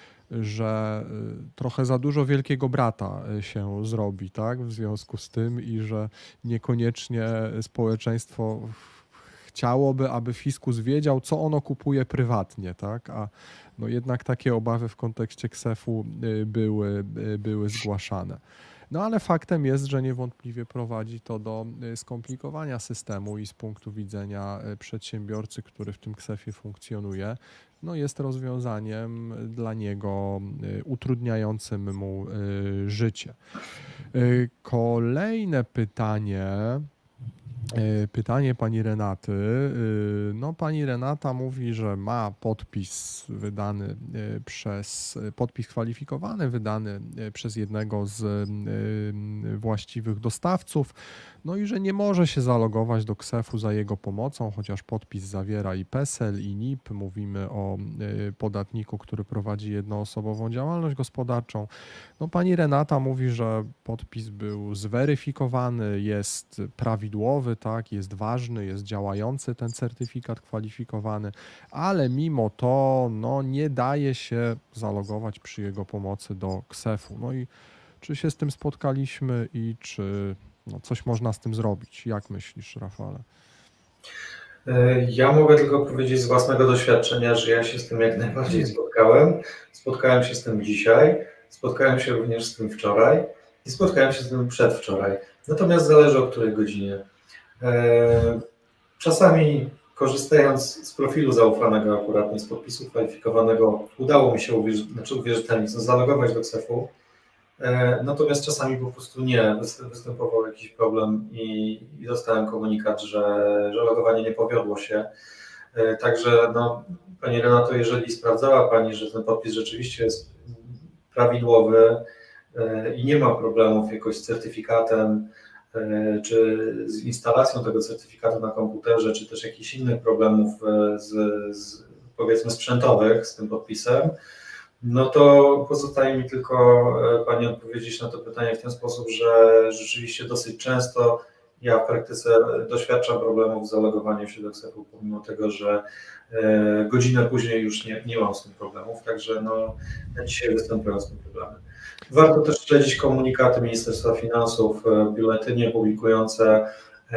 że trochę za dużo Wielkiego Brata się zrobi, tak, w związku z tym i że niekoniecznie społeczeństwo chciałoby, aby fiskus wiedział, co ono kupuje prywatnie, tak, a no jednak takie obawy w kontekście KSEF-u były zgłaszane. No ale faktem jest, że niewątpliwie prowadzi to do skomplikowania systemu i z punktu widzenia przedsiębiorcy, który w tym KSEF-ie funkcjonuje, no jest rozwiązaniem dla niego utrudniającym mu życie. Kolejne pytanie pani Renaty. No, pani Renata mówi, że ma podpis kwalifikowany wydany przez jednego z właściwych dostawców, no i że nie może się zalogować do KSEF-u za jego pomocą, chociaż podpis zawiera i PESEL, i NIP. Mówimy o podatniku, który prowadzi jednoosobową działalność gospodarczą. No, pani Renata mówi, że podpis był zweryfikowany, jest prawidłowy, tak, jest ważny, jest działający ten certyfikat kwalifikowany, ale mimo to no, nie daje się zalogować przy jego pomocy do KSEF-u. No i czy się z tym spotkaliśmy i czy no, coś można z tym zrobić? Jak myślisz, Rafale? Ja mogę tylko powiedzieć z własnego doświadczenia, że ja się z tym jak najbardziej spotkałem. Spotkałem się z tym dzisiaj, spotkałem się również z tym wczoraj i spotkałem się z tym przedwczoraj. Natomiast zależy o której godzinie. Czasami korzystając z profilu zaufanego akurat, z podpisu kwalifikowanego, udało mi się uwierzytelnić, zalogować do KSEF-u. Natomiast czasami po prostu nie, występował jakiś problem i dostałem komunikat, że logowanie nie powiodło się. Także no, Pani Renato, jeżeli sprawdzała Pani, że ten podpis rzeczywiście jest prawidłowy i nie ma problemów jakoś z certyfikatem, czy z instalacją tego certyfikatu na komputerze, czy też jakichś innych problemów powiedzmy sprzętowych z tym podpisem, no to pozostaje mi tylko Pani odpowiedzieć na to pytanie w ten sposób, że rzeczywiście dosyć często ja w praktyce doświadczam problemów z zalogowaniem się do KSEF-u, pomimo tego, że godzinę później już nie mam z tym problemów, także no, dzisiaj występują z tym problemy. Warto też śledzić komunikaty Ministerstwa Finansów, biuletynie publikujące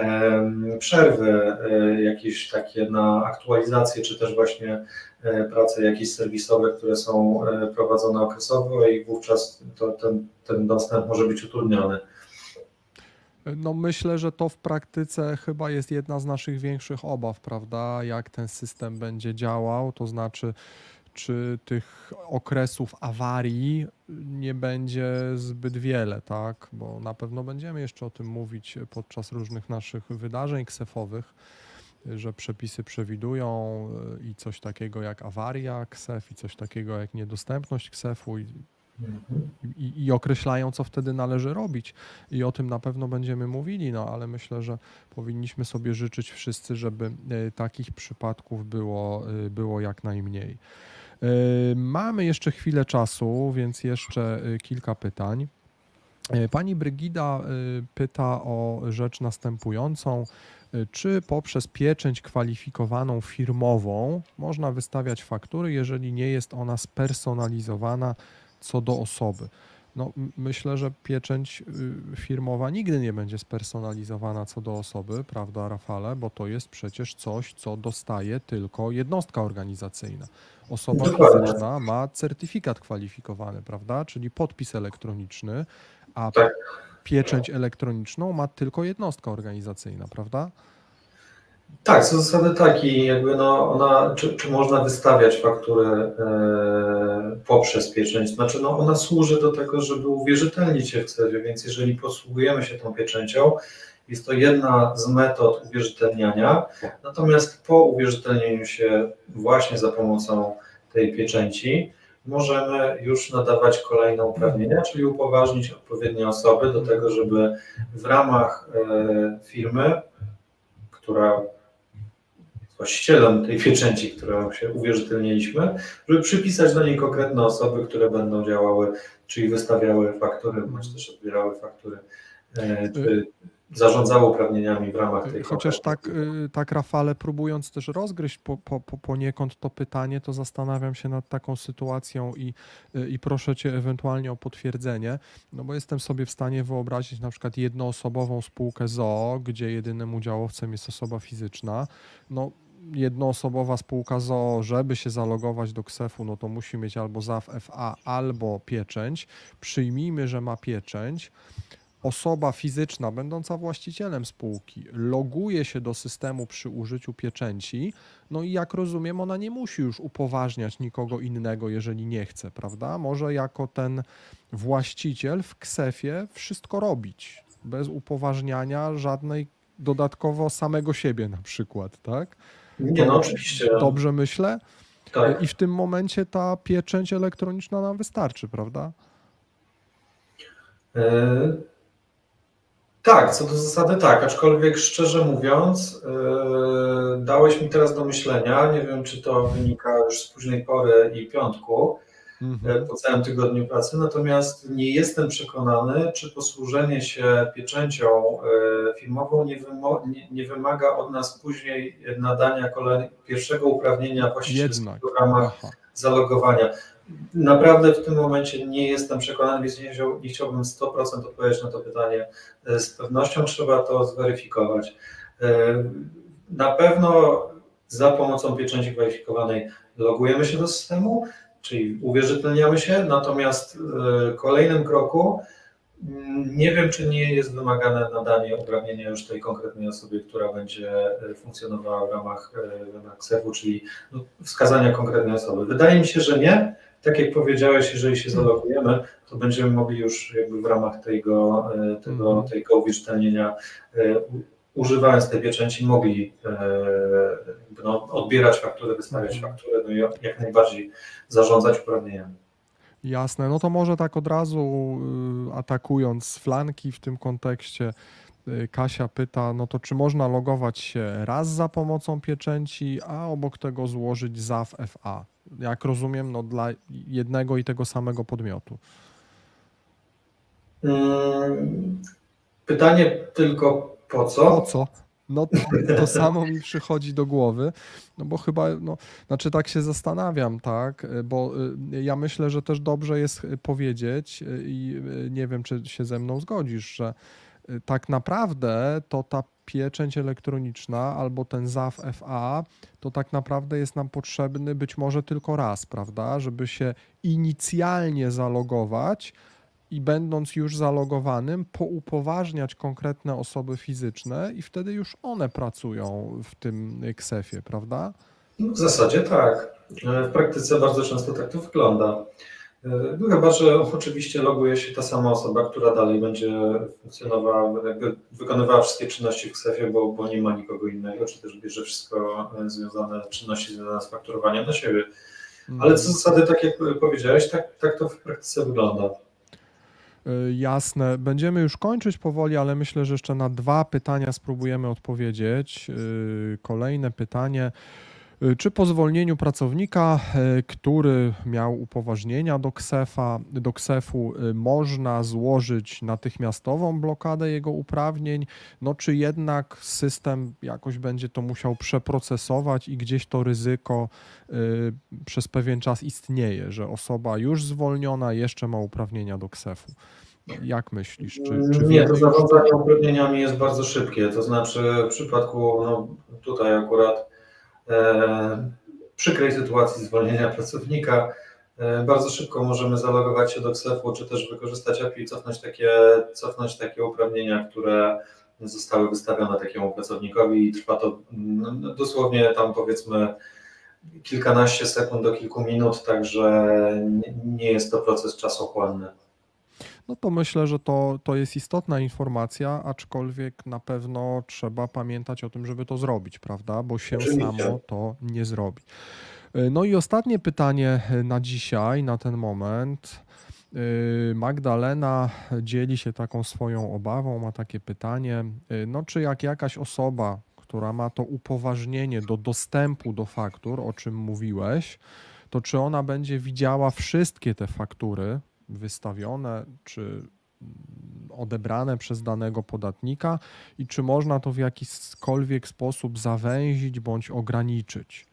przerwy jakieś takie na aktualizację, czy też właśnie prace jakieś serwisowe, które są prowadzone okresowo i wówczas ten dostęp może być utrudniony. No myślę, że to w praktyce chyba jest jedna z naszych większych obaw, prawda? Jak ten system będzie działał, to znaczy, czy tych okresów awarii nie będzie zbyt wiele, tak? Bo na pewno będziemy jeszcze o tym mówić podczas różnych naszych wydarzeń KSEF-owych, że przepisy przewidują i coś takiego jak awaria KSEF, i coś takiego jak niedostępność KSEF-u i określają, co wtedy należy robić. I o tym na pewno będziemy mówili, no ale myślę, że powinniśmy sobie życzyć wszyscy, żeby takich przypadków było jak najmniej. Mamy jeszcze chwilę czasu, więc jeszcze kilka pytań. Pani Brygida pyta o rzecz następującą. Czy poprzez pieczęć kwalifikowaną firmową można wystawiać faktury, jeżeli nie jest ona spersonalizowana co do osoby? No, myślę, że pieczęć firmowa nigdy nie będzie spersonalizowana co do osoby, prawda, Rafale? Bo to jest przecież coś, co dostaje tylko jednostka organizacyjna. Osoba fizyczna ma certyfikat kwalifikowany, prawda, czyli podpis elektroniczny, a pieczęć elektroniczną ma tylko jednostka organizacyjna, prawda? Tak, co zasady tak i jakby no czy można wystawiać fakturę poprzez pieczęć? Znaczy no ona służy do tego, żeby uwierzytelnić się w KSEF-ie, więc jeżeli posługujemy się tą pieczęcią, jest to jedna z metod uwierzytelniania, natomiast po uwierzytelnieniu się właśnie za pomocą tej pieczęci możemy już nadawać kolejne uprawnienia, czyli upoważnić odpowiednie osoby do tego, żeby w ramach firmy, która jest właścicielem tej pieczęci, którą się uwierzytelniliśmy, żeby przypisać do niej konkretne osoby, które będą działały, czyli wystawiały faktury, bądź też odbierały faktury, czy zarządzały uprawnieniami w ramach tej. Chociaż tak Rafale, próbując też rozgryźć poniekąd to pytanie, to zastanawiam się nad taką sytuacją i proszę Cię ewentualnie o potwierdzenie, no bo jestem sobie w stanie wyobrazić na przykład jednoosobową spółkę z o.o., gdzie jedynym udziałowcem jest osoba fizyczna. No, jednoosobowa spółka z o.o., żeby się zalogować do KSEF-u, no to musi mieć albo ZAW FA, albo pieczęć. Przyjmijmy, że ma pieczęć. Osoba fizyczna, będąca właścicielem spółki, loguje się do systemu przy użyciu pieczęci, no i jak rozumiem, ona nie musi już upoważniać nikogo innego, jeżeli nie chce, prawda? Może jako ten właściciel w KSEF-ie wszystko robić, bez upoważniania żadnej dodatkowo samego siebie na przykład, tak? Nie, no oczywiście. Dobrze myślę? Tak. I w tym momencie ta pieczęć elektroniczna nam wystarczy, prawda? Tak, co do zasady tak, aczkolwiek szczerze mówiąc, dałeś mi teraz do myślenia, nie wiem czy to wynika już z późnej pory i piątku, po całym tygodniu pracy, natomiast nie jestem przekonany, czy posłużenie się pieczęcią firmową nie wymaga od nas później nadania pierwszego uprawnienia właścicielskiego w ramach zalogowania. Naprawdę w tym momencie nie jestem przekonany, więc nie chciałbym 100% odpowiedzieć na to pytanie. Z pewnością trzeba to zweryfikować. Na pewno za pomocą pieczęci kwalifikowanej logujemy się do systemu, czyli uwierzytelniamy się, natomiast w kolejnym kroku Nie wiem, czy nie jest wymagane nadanie uprawnienia już tej konkretnej osobie, która będzie funkcjonowała w ramach KSEF-u, czyli wskazania konkretnej osoby. Wydaje mi się, że nie. Tak jak powiedziałeś, jeżeli się zalogujemy, to będziemy mogli już jakby w ramach tego uwierzytelnienia, używając tej pieczęci, mogli odbierać faktury, wystawiać faktury, no i jak najbardziej zarządzać uprawnieniami. Jasne, no to może tak od razu atakując z flanki w tym kontekście, Kasia pyta, no to czy można logować się raz za pomocą pieczęci, a obok tego złożyć ZAW FA? Jak rozumiem, no dla jednego i tego samego podmiotu. Pytanie tylko po co? Po co? No to samo mi przychodzi do głowy, no bo chyba, no, znaczy tak się zastanawiam, tak, bo ja myślę, że też dobrze jest powiedzieć i nie wiem, czy się ze mną zgodzisz, że tak naprawdę to ta pieczęć elektroniczna albo ten ZAW FA to tak naprawdę jest nam potrzebny być może tylko raz, prawda, żeby się inicjalnie zalogować i będąc już zalogowanym, poupoważniać konkretne osoby fizyczne i wtedy już one pracują w tym KSEF-ie, prawda? No, w zasadzie tak. W praktyce bardzo często tak to wygląda. No chyba, że oczywiście loguje się ta sama osoba, która dalej będzie funkcjonowała, jakby wykonywała wszystkie czynności w KSEF-ie, bo nie ma nikogo innego, czy też bierze wszystko czynności związane z fakturowaniem na siebie. Ale co zasady, tak jak powiedziałeś, tak to w praktyce wygląda. Jasne. Będziemy już kończyć powoli, ale myślę, że jeszcze na 2 pytania spróbujemy odpowiedzieć. Kolejne pytanie. Czy po zwolnieniu pracownika, który miał upoważnienia do KSEF-u, można złożyć natychmiastową blokadę jego uprawnień, no czy jednak system jakoś będzie to musiał przeprocesować i gdzieś to ryzyko przez pewien czas istnieje, że osoba już zwolniona jeszcze ma uprawnienia do KSEF-u? Jak myślisz? Czy nie, to zarządzanie uprawnieniami jest bardzo szybkie, to znaczy w przypadku, no tutaj akurat przykrej sytuacji zwolnienia pracownika, bardzo szybko możemy zalogować się do KSEF-u, czy też wykorzystać API i cofnąć takie uprawnienia, które zostały wystawione takiemu pracownikowi i trwa to dosłownie tam powiedzmy kilkanaście sekund do kilku minut, także nie jest to proces czasochłonny. No to myślę, że to jest istotna informacja, aczkolwiek na pewno trzeba pamiętać o tym, żeby to zrobić, prawda? Bo się samo to nie zrobi. No i ostatnie pytanie na dzisiaj, na ten moment. Magdalena dzieli się taką swoją obawą, ma takie pytanie, no czy jak jakaś osoba, która ma to upoważnienie do dostępu do faktur, o czym mówiłeś, to czy ona będzie widziała wszystkie te faktury wystawione, czy odebrane przez danego podatnika i czy można to w jakikolwiek sposób zawęzić bądź ograniczyć?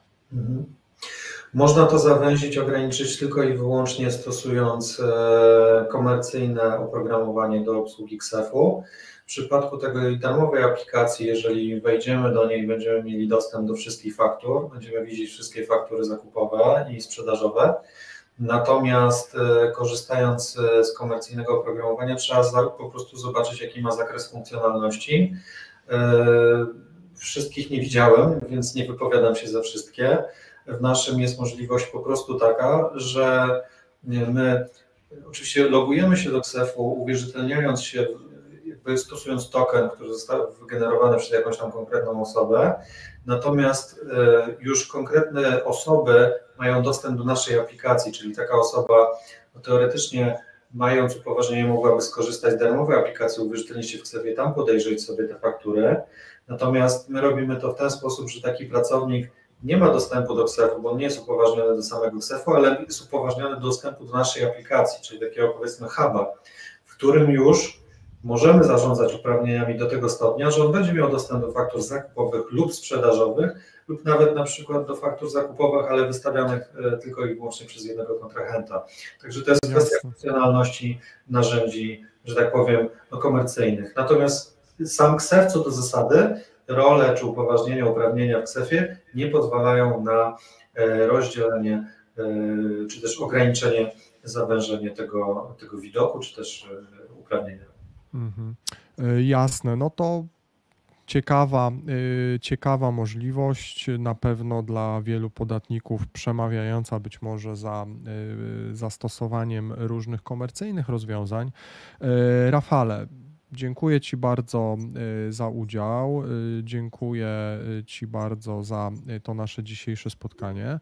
Można to zawęzić, ograniczyć tylko i wyłącznie stosując komercyjne oprogramowanie do obsługi KSEF-u. W przypadku tej darmowej aplikacji, jeżeli wejdziemy do niej, będziemy mieli dostęp do wszystkich faktur, będziemy widzieć wszystkie faktury zakupowe i sprzedażowe. Natomiast korzystając z komercyjnego oprogramowania trzeba po prostu zobaczyć, jaki ma zakres funkcjonalności. Wszystkich nie widziałem, więc nie wypowiadam się za wszystkie. W naszym jest możliwość po prostu taka, że my oczywiście logujemy się do KSEF-u, uwierzytelniając się, jakby stosując token, który został wygenerowany przez jakąś tam konkretną osobę, natomiast już konkretne osoby mają dostęp do naszej aplikacji, czyli taka osoba teoretycznie mając upoważnienie mogłaby skorzystać z darmowej aplikacji, uwierzytelnić się w KSEF-ie, tam podejrzeć sobie te faktury, natomiast my robimy to w ten sposób, że taki pracownik nie ma dostępu do KSEF-u, bo on nie jest upoważniony do samego KSEF-u, ale jest upoważniony do dostępu do naszej aplikacji, czyli takiego powiedzmy huba, w którym już możemy zarządzać uprawnieniami do tego stopnia, że on będzie miał dostęp do faktur zakupowych lub sprzedażowych, lub nawet na przykład do faktur zakupowych, ale wystawionych tylko i wyłącznie przez jednego kontrahenta. Także to jest kwestia funkcjonalności narzędzi, że tak powiem, komercyjnych. Natomiast sam KSEF co do zasady, role czy upoważnienia, uprawnienia w KSEF-ie nie pozwalają na rozdzielenie czy też ograniczenie, zawężenie tego widoku, czy też uprawnienia. Jasne, no to ciekawa możliwość, na pewno dla wielu podatników przemawiająca być może za zastosowaniem różnych komercyjnych rozwiązań. Rafale, dziękuję Ci bardzo za udział, dziękuję Ci bardzo za to nasze dzisiejsze spotkanie.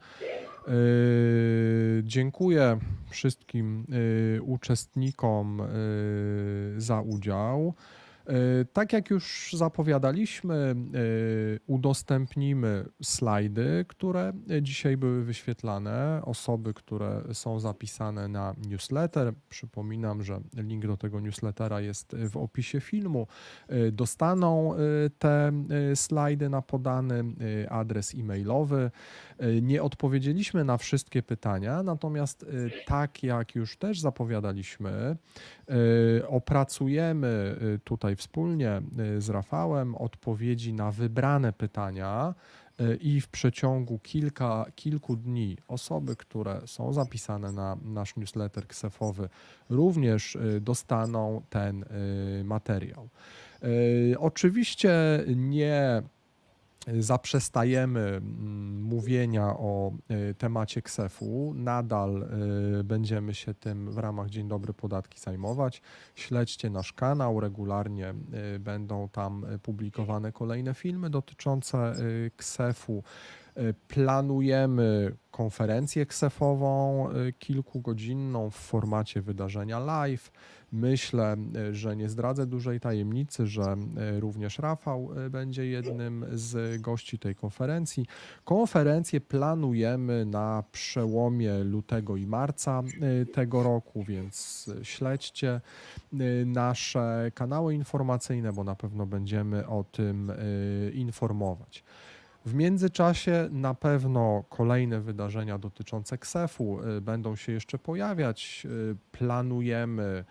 Dziękuję wszystkim uczestnikom za udział. Tak jak już zapowiadaliśmy, udostępnimy slajdy, które dzisiaj były wyświetlane. Osoby, które są zapisane na newsletter, przypominam, że link do tego newslettera jest w opisie filmu, dostaną te slajdy na podany adres e-mailowy. Nie odpowiedzieliśmy na wszystkie pytania, natomiast tak jak już też zapowiadaliśmy, opracujemy tutaj wspólnie z Rafałem odpowiedzi na wybrane pytania i w przeciągu kilku dni osoby, które są zapisane na nasz newsletter KSEF-owy, również dostaną ten materiał. Oczywiście nie zaprzestajemy mówienia o temacie KSEF-u. Nadal będziemy się tym w ramach Dzień Dobry Podatki zajmować. Śledźcie nasz kanał, regularnie będą tam publikowane kolejne filmy dotyczące KSEF-u. Planujemy konferencję KSEF-ową kilkugodzinną w formacie wydarzenia live. Myślę, że nie zdradzę dużej tajemnicy, że również Rafał będzie jednym z gości tej konferencji. Konferencję planujemy na przełomie lutego i marca tego roku, więc śledźcie nasze kanały informacyjne, bo na pewno będziemy o tym informować. W międzyczasie na pewno kolejne wydarzenia dotyczące KSEF-u będą się jeszcze pojawiać. Planujemy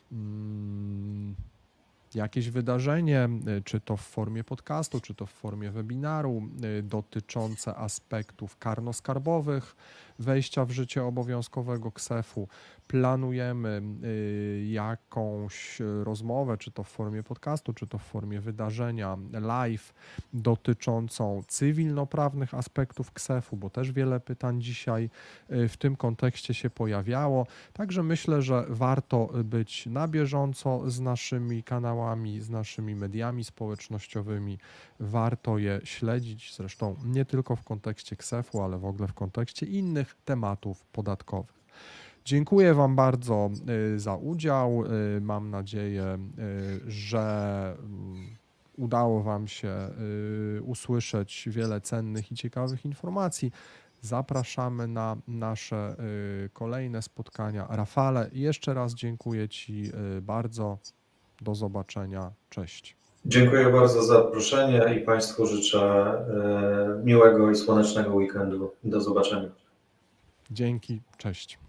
jakieś wydarzenie, czy to w formie podcastu, czy to w formie webinaru dotyczące aspektów karno-skarbowych wejścia w życie obowiązkowego KSEF-u. Planujemy jakąś rozmowę, czy to w formie podcastu, czy to w formie wydarzenia live dotyczącą cywilnoprawnych aspektów KSEF-u, bo też wiele pytań dzisiaj w tym kontekście się pojawiało. Także myślę, że warto być na bieżąco z naszymi kanałami, z naszymi mediami społecznościowymi. Warto je śledzić, zresztą nie tylko w kontekście KSEF-u, ale w ogóle w kontekście innych tematów podatkowych. Dziękuję Wam bardzo za udział. Mam nadzieję, że udało Wam się usłyszeć wiele cennych i ciekawych informacji. Zapraszamy na nasze kolejne spotkania. Rafale, jeszcze raz dziękuję Ci bardzo. Do zobaczenia. Cześć. Dziękuję bardzo za zaproszenie i Państwu życzę miłego i słonecznego weekendu. Do zobaczenia. Dzięki. Cześć.